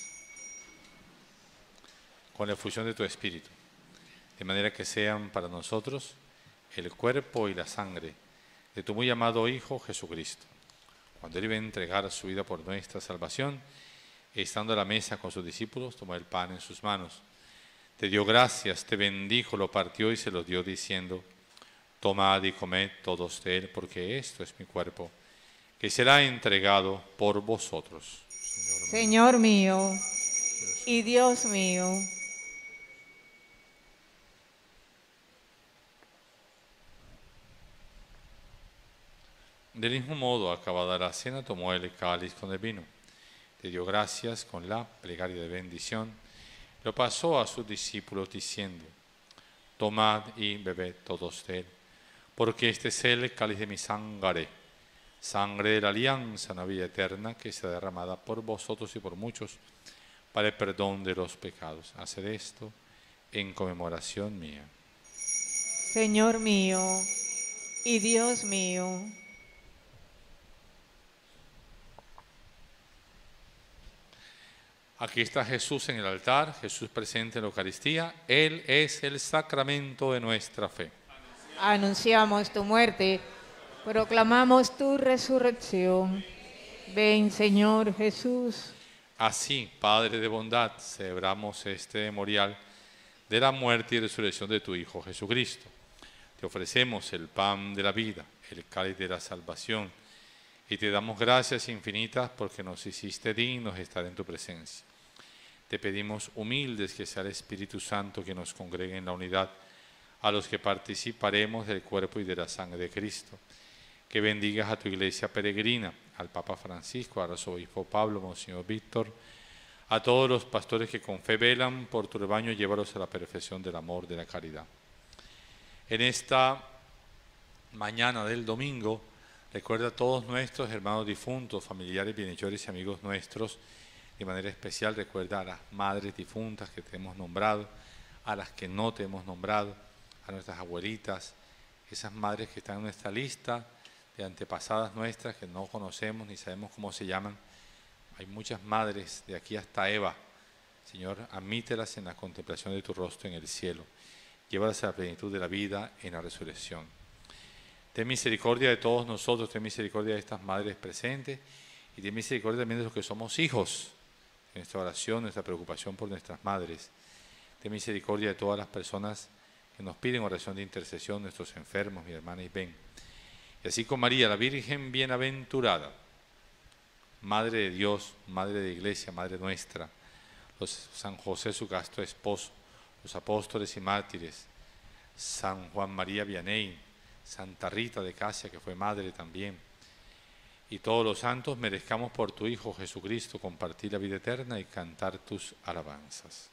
con la efusión de tu Espíritu, de manera que sean para nosotros el cuerpo y la sangre de tu muy amado Hijo Jesucristo. Cuando Él iba a entregar su vida por nuestra salvación, estando a la mesa con sus discípulos, tomó el pan en sus manos, te dio gracias, te bendijo, lo partió y se lo dio diciendo, tomad y comed todos de él, porque esto es mi cuerpo, que será entregado por vosotros. Señor mío y Dios mío. Del mismo modo, acabada la cena, tomó el cáliz con el vino, te dio gracias con la plegaria de bendición, lo pasó a sus discípulos diciendo, tomad y bebed todos de él, porque este es el cáliz de mi sangre, sangre de la alianza, una vida eterna que será derramada por vosotros y por muchos para el perdón de los pecados. Haced esto en conmemoración mía. Señor mío y Dios mío. Aquí está Jesús en el altar, Jesús presente en la Eucaristía. Él es el sacramento de nuestra fe. Anunciamos tu muerte, proclamamos tu resurrección. Ven, Señor Jesús. Así, Padre de bondad, celebramos este memorial de la muerte y resurrección de tu Hijo Jesucristo. Te ofrecemos el pan de la vida, el cáliz de la salvación, y te damos gracias infinitas porque nos hiciste dignos de estar en tu presencia. Te pedimos humildes que sea el Espíritu Santo que nos congregue en la unidad a los que participaremos del cuerpo y de la sangre de Cristo. Que bendigas a tu iglesia peregrina, al Papa Francisco, al arzobispo Pablo, Monseñor Víctor, a todos los pastores que con fe velan por tu rebaño, llévalos a la perfección del amor, de la caridad. En esta mañana del domingo, recuerda a todos nuestros hermanos difuntos, familiares, bienhechores y amigos nuestros. De manera especial recuerda a las madres difuntas que te hemos nombrado, a las que no te hemos nombrado, a nuestras abuelitas, esas madres que están en nuestra lista de antepasadas nuestras que no conocemos ni sabemos cómo se llaman. Hay muchas madres de aquí hasta Eva. Señor, admítelas en la contemplación de tu rostro en el cielo. Llévalas a la plenitud de la vida en la resurrección. Ten misericordia de todos nosotros, ten misericordia de estas madres presentes y ten misericordia también de los que somos hijos. En nuestra oración, nuestra preocupación por nuestras madres. Ten misericordia de todas las personas que nos piden oración de intercesión, nuestros enfermos, mi hermana, y ven. Y así con María, la Virgen bienaventurada, Madre de Dios, Madre de Iglesia, Madre nuestra, San José, su casto esposo, los apóstoles y mártires, San Juan María Vianney, Santa Rita de Casia, que fue madre también, y todos los santos, merezcamos por tu Hijo Jesucristo compartir la vida eterna y cantar tus alabanzas.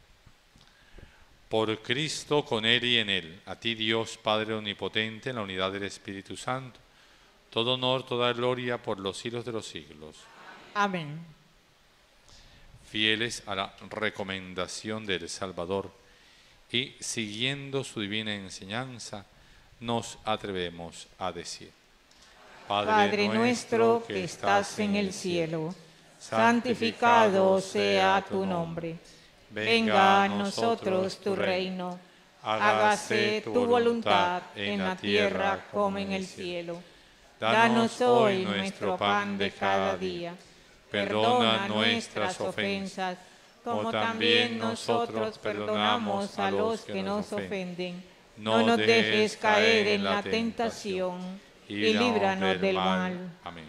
Por Cristo, con Él y en Él, a ti Dios Padre Omnipotente, en la unidad del Espíritu Santo, todo honor, toda gloria por los siglos de los siglos. Amén. Fieles a la recomendación del Salvador y siguiendo su divina enseñanza, nos atrevemos a decir: Padre nuestro que estás en el cielo, santificado sea tu nombre. Venga a nosotros tu reino. Hágase tu voluntad en la tierra como en el cielo. Danos hoy nuestro pan de cada día. Perdona nuestras ofensas, como también nosotros perdonamos a los que nos ofenden. No nos dejes caer en la tentación y líbranos del mal. Amén.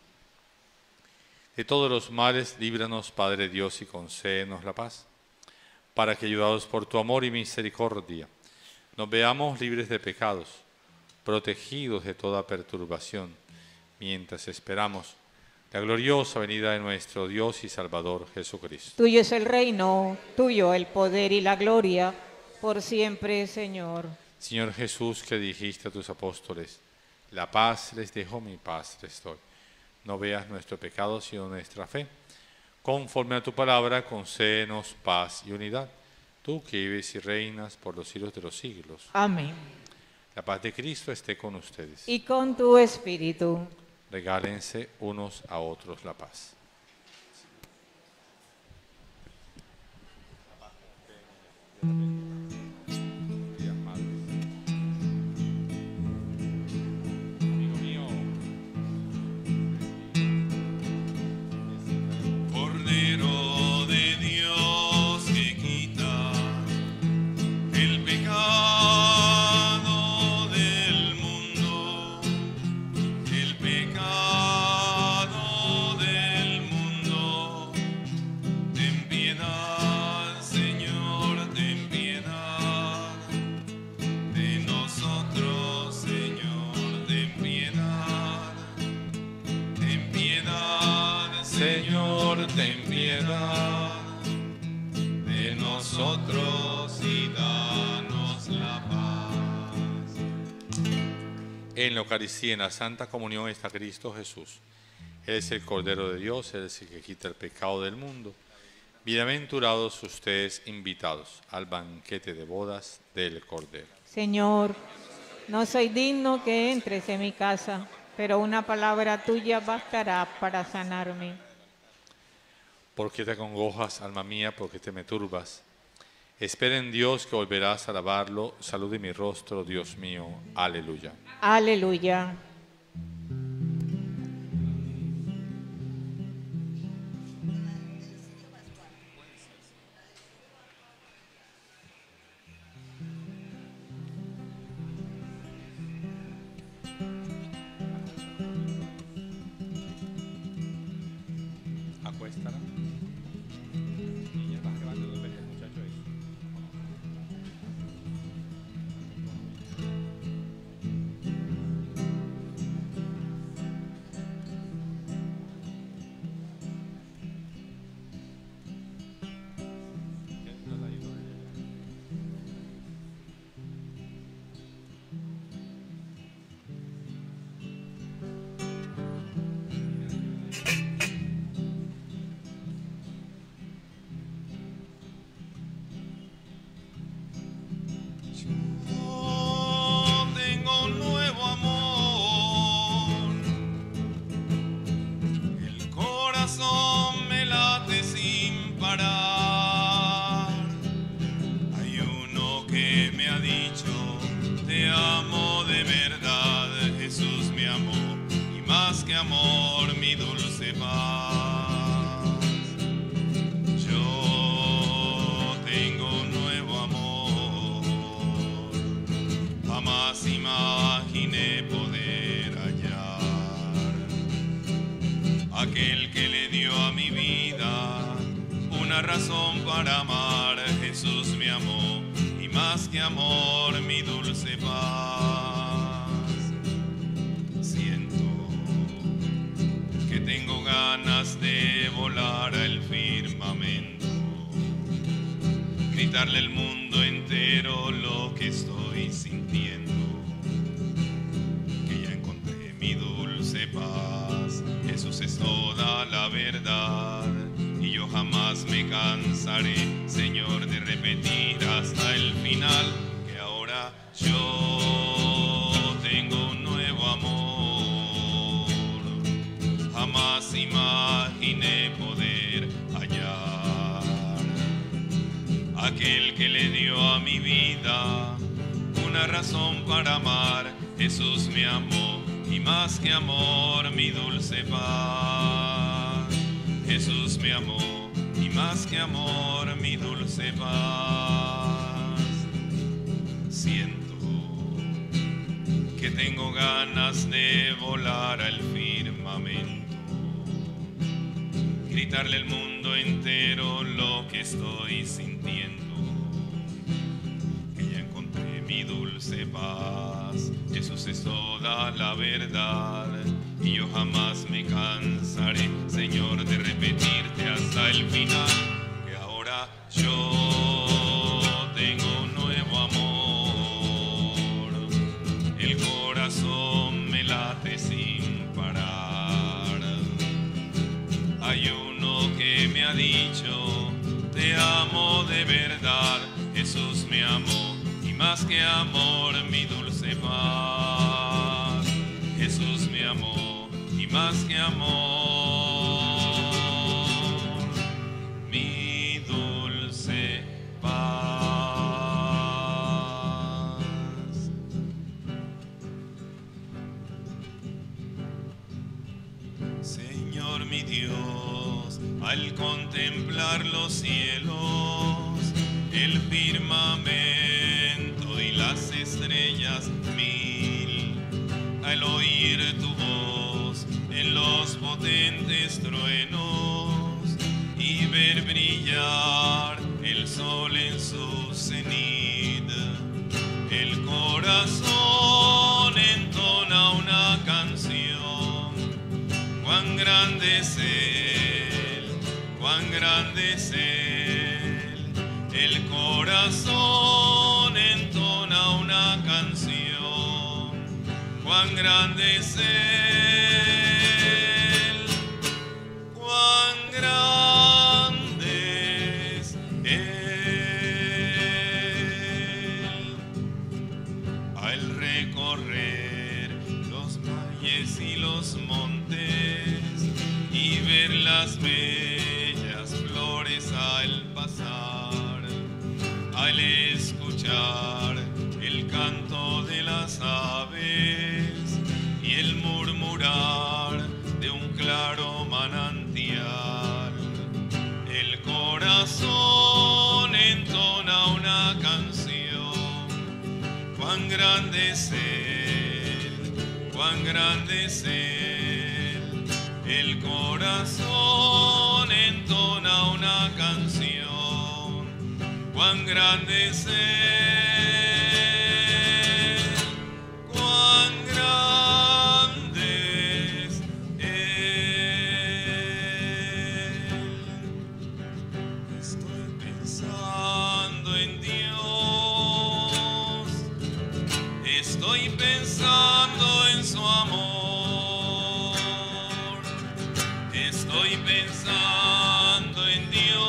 De todos los males, líbranos, Padre Dios, y concédenos la paz, para que, ayudados por tu amor y misericordia, nos veamos libres de pecados, protegidos de toda perturbación, mientras esperamos la gloriosa venida de nuestro Dios y Salvador Jesucristo. Tuyo es el reino, tuyo el poder y la gloria, por siempre, Señor. Señor Jesús, que dijiste a tus apóstoles: la paz les dejo, mi paz les doy. No veas nuestro pecado, sino nuestra fe. Conforme a tu palabra, concédenos paz y unidad. Tú que vives y reinas por los siglos de los siglos. Amén. La paz de Cristo esté con ustedes. Y con tu espíritu. Regálense unos a otros la paz. Cordero de Dios que quita el pecado del mundo, el pecado del mundo. Ten piedad, Señor, ten piedad de nosotros, Señor, ten piedad. Ten piedad, Señor, ten piedad de nosotros y danos la paz. En la Eucaristía, en la Santa Comunión, está Cristo Jesús. Él es el Cordero de Dios, Él es el que quita el pecado del mundo. Bienaventurados ustedes invitados al banquete de bodas del Cordero. Señor, no soy digno que entres en mi casa, pero una palabra tuya bastará para sanarme. ¿Por qué te acongojas, alma mía? ¿Por qué te me turbas? Espera en Dios, que volverás a alabarlo. Salud de mi rostro, Dios mío. Aleluya. Aleluya. Acuéstala. Niña, vas grabando dos veces, muchacho, eso. me amó, y más que amor mi dulce paz. Yo tengo un nuevo amor, jamás imaginé poder hallar. Aquel que le dio a mi vida una razón para amar, Jesús me amó, y más que amor mi dulce paz. Siento que tengo ganas de volar al firmamento, gritarle al mundo entero lo que estoy sintiendo, que ya encontré mi dulce paz. Jesús es toda la verdad, y yo jamás me cansaré, Señor, de repetir hasta el final que ahora yo tengo un nuevo amor. Jamás imaginé poder hallar. Aquel que le dio a mi vida una razón para amar, Jesús me amó, y más que amor mi dulce paz. Jesús me amó, y más que amor mi dulce paz. Siento que tengo ganas de volar al firmamento, gritarle al mundo entero lo que estoy sintiendo, que ya encontré mi dulce paz. Jesús es toda la verdad, y yo jamás me cansaré, Señor, de repetirte hasta el final que ahora yo tengo un nuevo amor. El corazón me late sin parar. Hay uno que me ha dicho: te amo de verdad. Jesús me amó, y más que amor mi dulce paz. Jesús me amó, y más que amor mi dulce paz. Señor mi Dios, al contemplar los cielos, el firmamento y las estrellas mil, al oír tu voz en los potentes truenos y ver brillar el sol en su cenit, el corazón entona una canción. Cuán grande es Él, cuán grande es Él. El corazón entona una canción. Cuán grande es Él, cuán grande es Él. Al recorrer los valles y los montes y ver las bellas flores al pasar, al escuchar el canto de las aves y el murmurar de un claro manantial, el corazón entona una canción. Cuán grande es Él, cuán grande es Él. El corazón entona una canción. Cuán grande es Él, cuán grande es Él. Estoy pensando en Dios, estoy pensando en su amor, estoy pensando en Dios.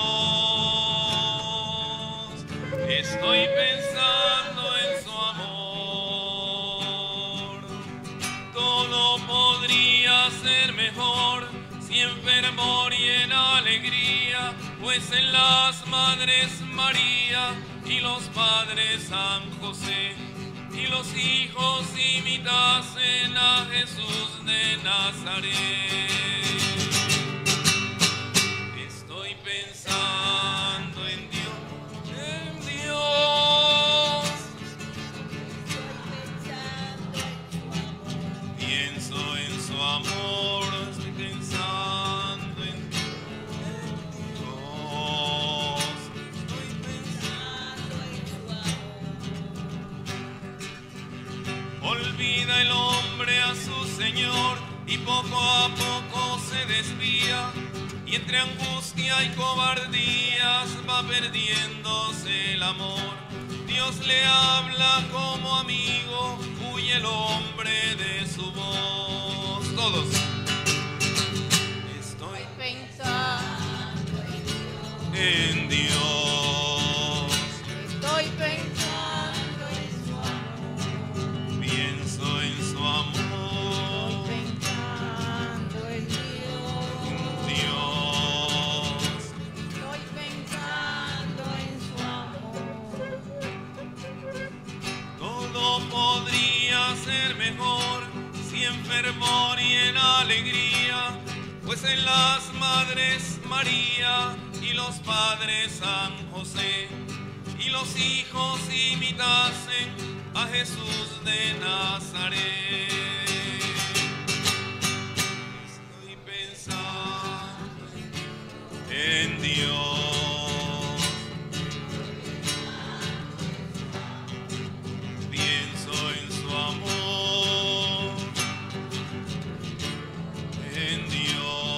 Estoy pensando en su amor. Todo podría ser mejor si en fervor y en alegría, pues en las madres María y los padres San José, y los hijos imitasen a Jesús de Nazaret. Estoy pensando en Dios, en Dios. Pienso en su amor, estoy pensando en Dios. Estoy pensando en su amor. Olvida el hombre a su Señor y poco a poco se desvía, y entre angustia y cobardías va perdiéndose el amor. Dios le habla como amigo, huye el hombre de su voz. Todos. Estoy Pensando en Dios. estoy pensando en su amor. Pienso en su amor. Pensando en Dios. Dios. Estoy pensando en su amor. Todo podría ser mejor si en fervor y en alegría, pues en las madres María y los padres San José y los hijos imitasen a Jesús de Nazaret. Estoy pensando en Dios. Pienso en su amor, en Dios.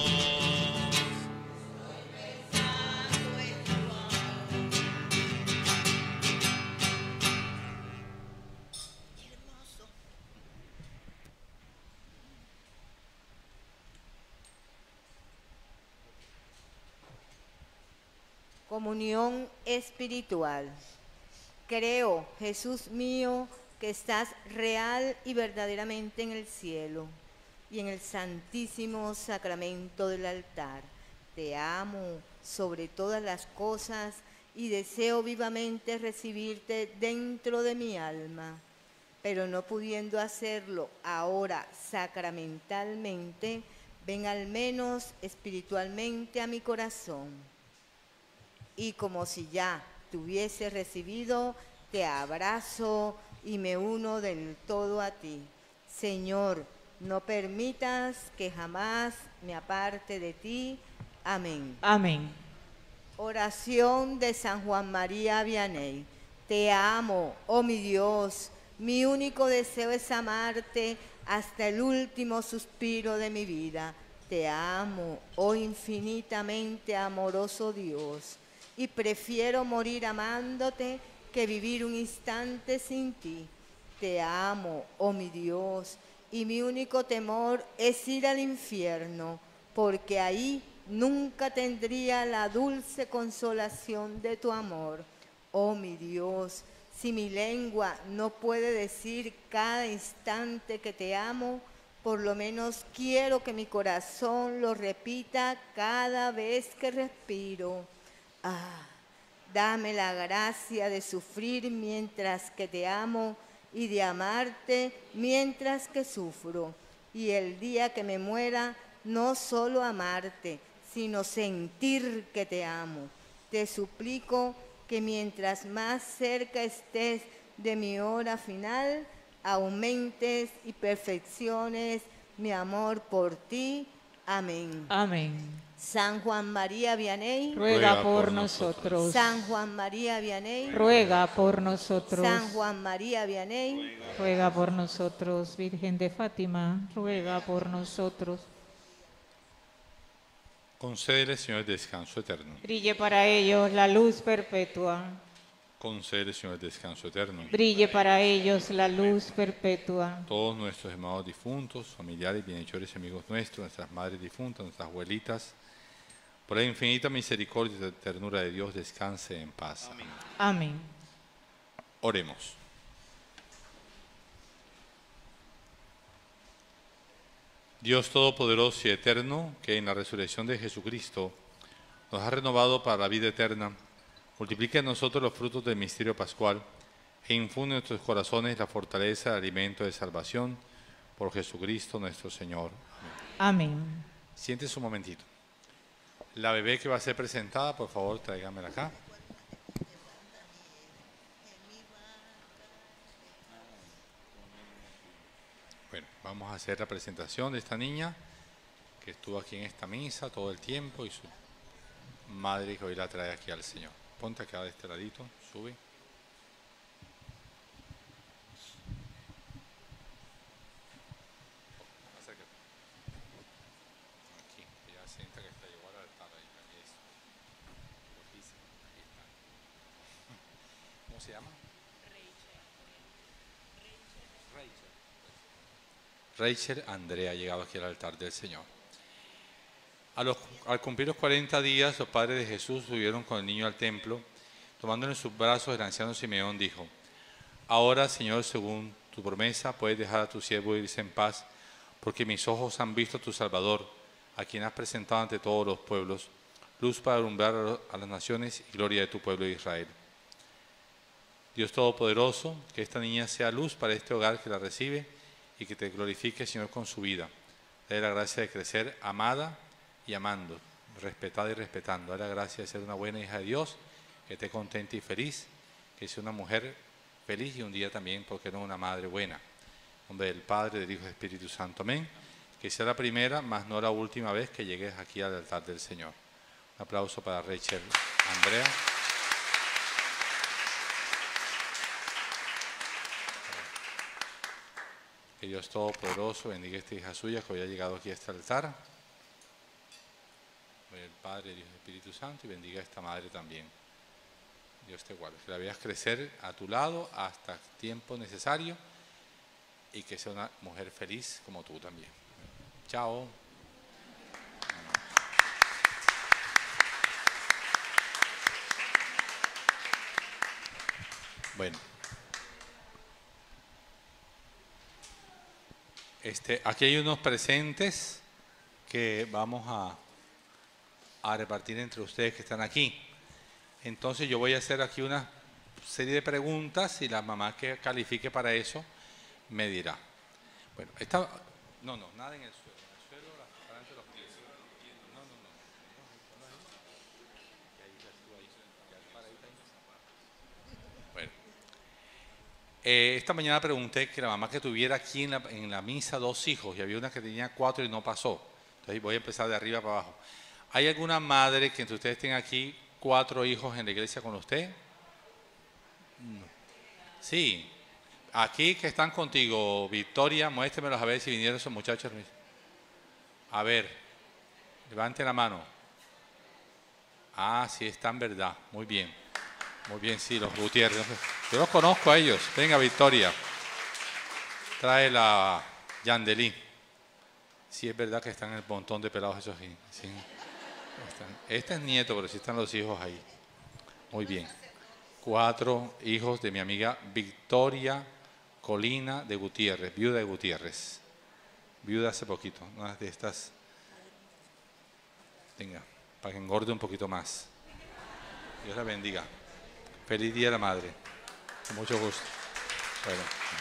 Comunión espiritual. Creo, Jesús mío, que estás real y verdaderamente en el cielo y en el santísimo sacramento del altar. Te amo sobre todas las cosas y deseo vivamente recibirte dentro de mi alma, pero no pudiendo hacerlo ahora sacramentalmente, ven al menos espiritualmente a mi corazón. Y como si ya te hubiese recibido, te abrazo y me uno del todo a ti. Señor, no permitas que jamás me aparte de ti. Amén. Amén. Oración de San Juan María Vianney. Te amo, oh mi Dios. Mi único deseo es amarte hasta el último suspiro de mi vida. Te amo, oh infinitamente amoroso Dios. Y prefiero morir amándote que vivir un instante sin ti. Te amo, oh mi Dios, y mi único temor es ir al infierno, porque ahí nunca tendría la dulce consolación de tu amor. Oh mi Dios, si mi lengua no puede decir cada instante que te amo, por lo menos quiero que mi corazón lo repita cada vez que respiro. Dame la gracia de sufrir mientras que te amo y de amarte mientras que sufro. Y el día que me muera, no solo amarte, sino sentir que te amo. Te suplico que mientras más cerca estés de mi hora final, aumentes y perfecciones mi amor por ti. Amén. Amén. San Juan María Vianney, Ruega por nosotros. San Juan María Vianney, Ruega por nosotros. San Juan María Vianney, Ruega por nosotros. Virgen de Fátima, ruega por nosotros. Concédele, Señor, descanso eterno. Brille para ellos la luz perpetua. Concédele, Señor, descanso eterno. Brille para ellos la luz perpetua. Todos nuestros hermanos difuntos, familiares, bienhechores, amigos nuestros, nuestras madres difuntas, nuestras abuelitas, por la infinita misericordia y ternura de Dios, descanse en paz. Amén. Amén. Oremos. Dios Todopoderoso y Eterno, que en la resurrección de Jesucristo nos ha renovado para la vida eterna, multiplique en nosotros los frutos del misterio pascual, e infunde en nuestros corazones la fortaleza del alimento de salvación por Jesucristo nuestro Señor. Amén. Siéntese un momentito. La bebé que va a ser presentada, por favor, tráigamela acá. Bueno, vamos a hacer la presentación de esta niña que estuvo aquí en esta misa todo el tiempo y su madre que hoy la trae aquí al Señor. Ponte acá de este ladito, sube. Aquí, ella sienta que está llegó al altar ahí. Eso. Ahí está. ¿Cómo se llama? Rachel Andrea ha llegado aquí al altar del Señor. Al cumplir los 40 días, los padres de Jesús subieron con el niño al templo. Tomándolo en sus brazos, el anciano Simeón dijo: Ahora, Señor, según tu promesa, puedes dejar a tu siervo irse en paz, porque mis ojos han visto a tu Salvador, a quien has presentado ante todos los pueblos, luz para alumbrar a las naciones y gloria de tu pueblo de Israel. Dios Todopoderoso, que esta niña sea luz para este hogar que la recibe y que te glorifique, Señor, con su vida. Dale la gracia de crecer amada y amando, respetada y respetando. Dale la gracia de ser una buena hija de Dios, que esté contenta y feliz, que sea una mujer feliz y un día también, porque no una madre buena. En nombre del Padre, del Hijo y del Espíritu Santo. Amén. Que sea la primera, mas no la última vez que llegues aquí al altar del Señor. Un aplauso para Rachel Andrea. Que Dios Todopoderoso bendiga a esta hija suya que hoy ha llegado aquí a este altar. El Padre, el Hijo y el Espíritu Santo, y bendiga a esta madre también. Dios te guarde. Que la veas crecer a tu lado hasta el tiempo necesario y que sea una mujer feliz como tú también. Chao. Bueno. Aquí hay unos presentes que vamos a repartir entre ustedes que están aquí. Entonces yo voy a hacer aquí una serie de preguntas y la mamá que califique para eso me dirá. Bueno, no, nada en el suelo. En el suelo, para entre los pies. No. Bueno. Esta mañana pregunté que la mamá que tuviera aquí en la misa 2 hijos, y había una que tenía 4 y no pasó. Entonces voy a empezar de arriba para abajo. ¿Hay alguna madre que entre ustedes tenga aquí 4 hijos en la iglesia con usted? No. Sí. Aquí que están contigo, Victoria, muéstremelos a ver si vinieron esos muchachos. A ver, levante la mano. Ah, sí, están, verdad. Muy bien. Muy bien, sí, los Gutiérrez. Yo los conozco a ellos. Venga, Victoria. Trae la Yandelí. Sí, es verdad que están en el montón de pelados esos. Sí. Este es nieto, pero sí están los hijos ahí. Muy bien. 4 hijos de mi amiga Victoria Colina de Gutiérrez, viuda de Gutiérrez. Viuda hace poquito, una de estas. Venga, para que engorde un poquito más. Dios la bendiga. Feliz Día de la Madre. Con mucho gusto. Bueno.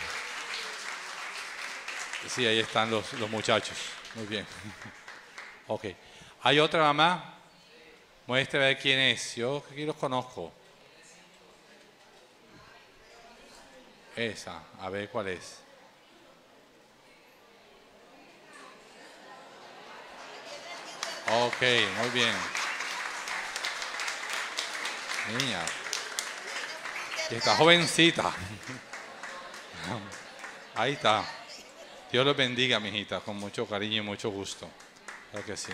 Sí, ahí están los muchachos. Muy bien. Ok. ¿Hay otra mamá? Muestre a ver quién es. Yo aquí los conozco. Esa. A ver cuál es. Ok, muy bien. Niña. Y está jovencita. Ahí está. Dios los bendiga, mijita, con mucho cariño y mucho gusto. Claro que sí.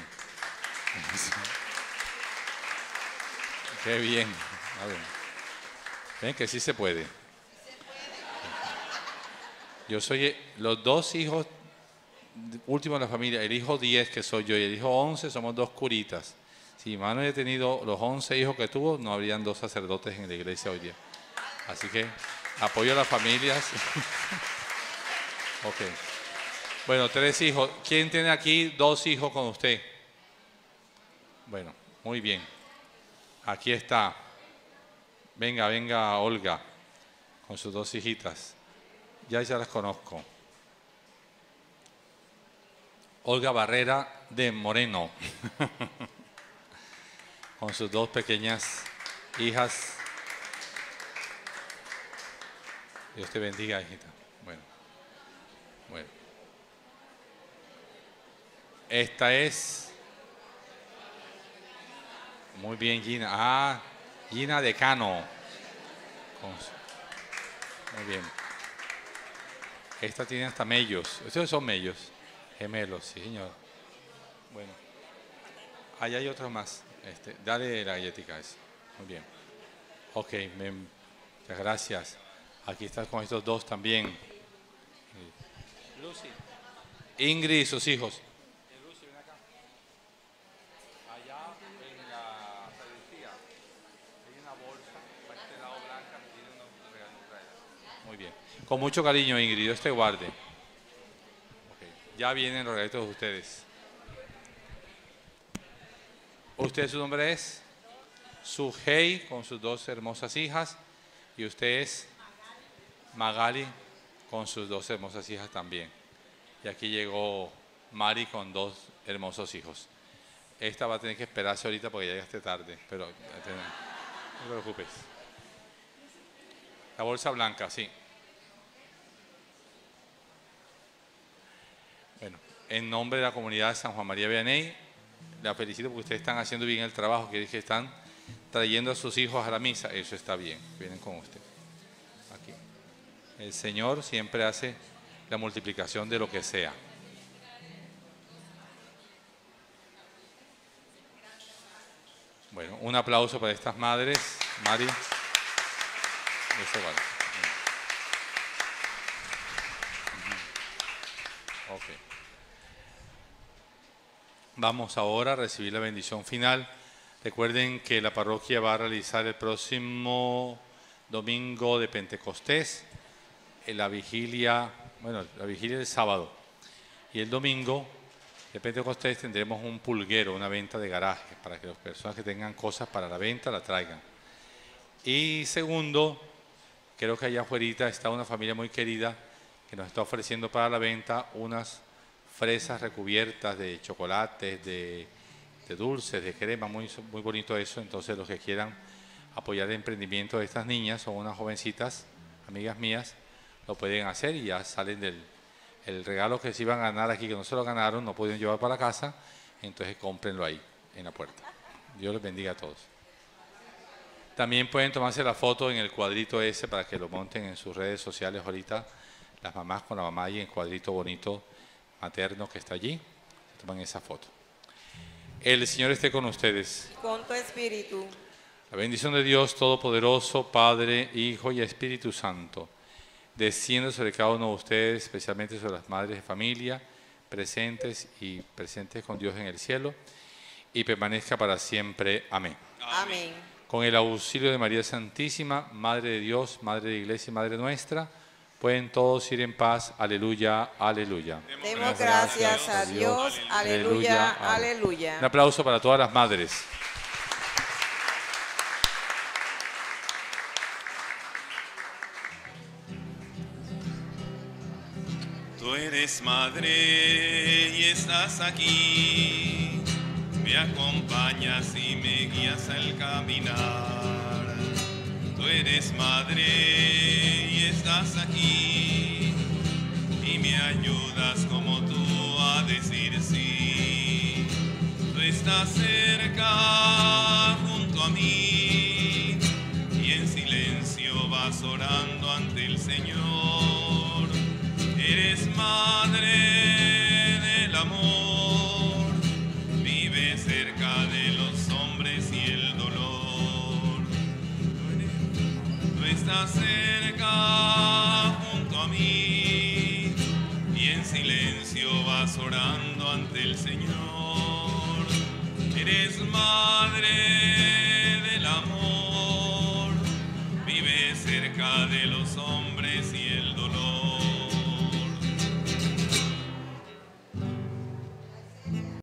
Qué bien. A ver. Ven que sí se puede. Yo soy los 2 hijos últimos de la familia. El hijo 10 que soy yo y el hijo 11 somos 2 curitas. Si mamá no hubiera tenido los 11 hijos que tuvo, no habrían 2 sacerdotes en la iglesia hoy día. Así que apoyo a las familias. Ok. Bueno, 3 hijos. ¿Quién tiene aquí 2 hijos con usted? Bueno, muy bien. Aquí está. Venga, Olga. con sus dos hijitas. Ya las conozco. Olga Barrera de Moreno, con sus dos pequeñas hijas. Dios te bendiga, hijita. Bueno. Esta es... Muy bien, Gina. Gina Decano. Muy bien. Esta tiene hasta mellos. Estos son mellos. Gemelos, sí, señor. Bueno. Allá hay otros más. Dale la galletica a eso. Muy bien. Ok, muchas gracias. Aquí estás con estos dos también. Lucy. Ingrid y sus hijos. Lucy, ven acá. Allá en la sabiduría hay una bolsa para este lado blanca que tiene unos regalos. Muy bien. Con mucho cariño, Ingrid. Dios te guarde. Okay. Ya vienen los regalitos de ustedes. ¿Usted su nombre es? Sujei, con sus dos hermosas hijas. Y usted es Magali, con sus dos hermosas hijas también. Y aquí llegó Mari con dos hermosos hijos. Esta va a tener que esperarse ahorita porque ya llegaste tarde, pero no te preocupes. La bolsa blanca, sí. Bueno, en nombre de la comunidad de San Juan María Vianney, la felicito porque ustedes están haciendo bien el trabajo, que están trayendo a sus hijos a la misa. Eso está bien, vienen con usted. Aquí. El Señor siempre hace la multiplicación de lo que sea. Bueno, un aplauso para estas madres. Mari. Eso vale. Okay. Vamos ahora a recibir la bendición final. Recuerden que la parroquia va a realizar el próximo domingo de Pentecostés la vigilia del sábado. Y el domingo de Pentecostés tendremos un pulguero, una venta de garaje, para que las personas que tengan cosas para la venta la traigan. Y segundo, creo que allá afuera está una familia muy querida que nos está ofreciendo para la venta unas fresas recubiertas de chocolates, de dulces, de crema, muy bonito eso. Entonces los que quieran apoyar el emprendimiento de estas niñas, son unas jovencitas, amigas mías, lo pueden hacer y ya salen del regalo que se iban a ganar aquí, que no se lo ganaron, no pudieron llevar para casa, entonces cómprenlo ahí, en la puerta. Dios les bendiga a todos. También pueden tomarse la foto en el cuadrito ese para que lo monten en sus redes sociales ahorita, las mamás con la mamá ahí en el cuadrito bonito materno que está allí, toman esa foto. El Señor esté con ustedes. Con tu espíritu. La bendición de Dios Todopoderoso, Padre, Hijo y Espíritu Santo, descienda sobre cada uno de ustedes, especialmente sobre las madres de familia, presentes con Dios en el cielo, y permanezca para siempre. Amén. Amén. Con el auxilio de María Santísima, Madre de Dios, Madre de Iglesia y Madre nuestra, pueden todos ir en paz. Aleluya, aleluya. Demos gracias a Dios. Aleluya, aleluya. Un aplauso para todas las madres. Tú eres madre y estás aquí, me acompañas y me guías al caminar. Tú eres madre y estás aquí, y me ayudas como tú a decir sí. Tú estás cerca junto a mí, y en silencio vas orando ante el Señor. Eres madre del amor, vive cerca de los hombres y el dolor. Tú estás cerca junto a mí, y en silencio vas orando ante el Señor. Eres madre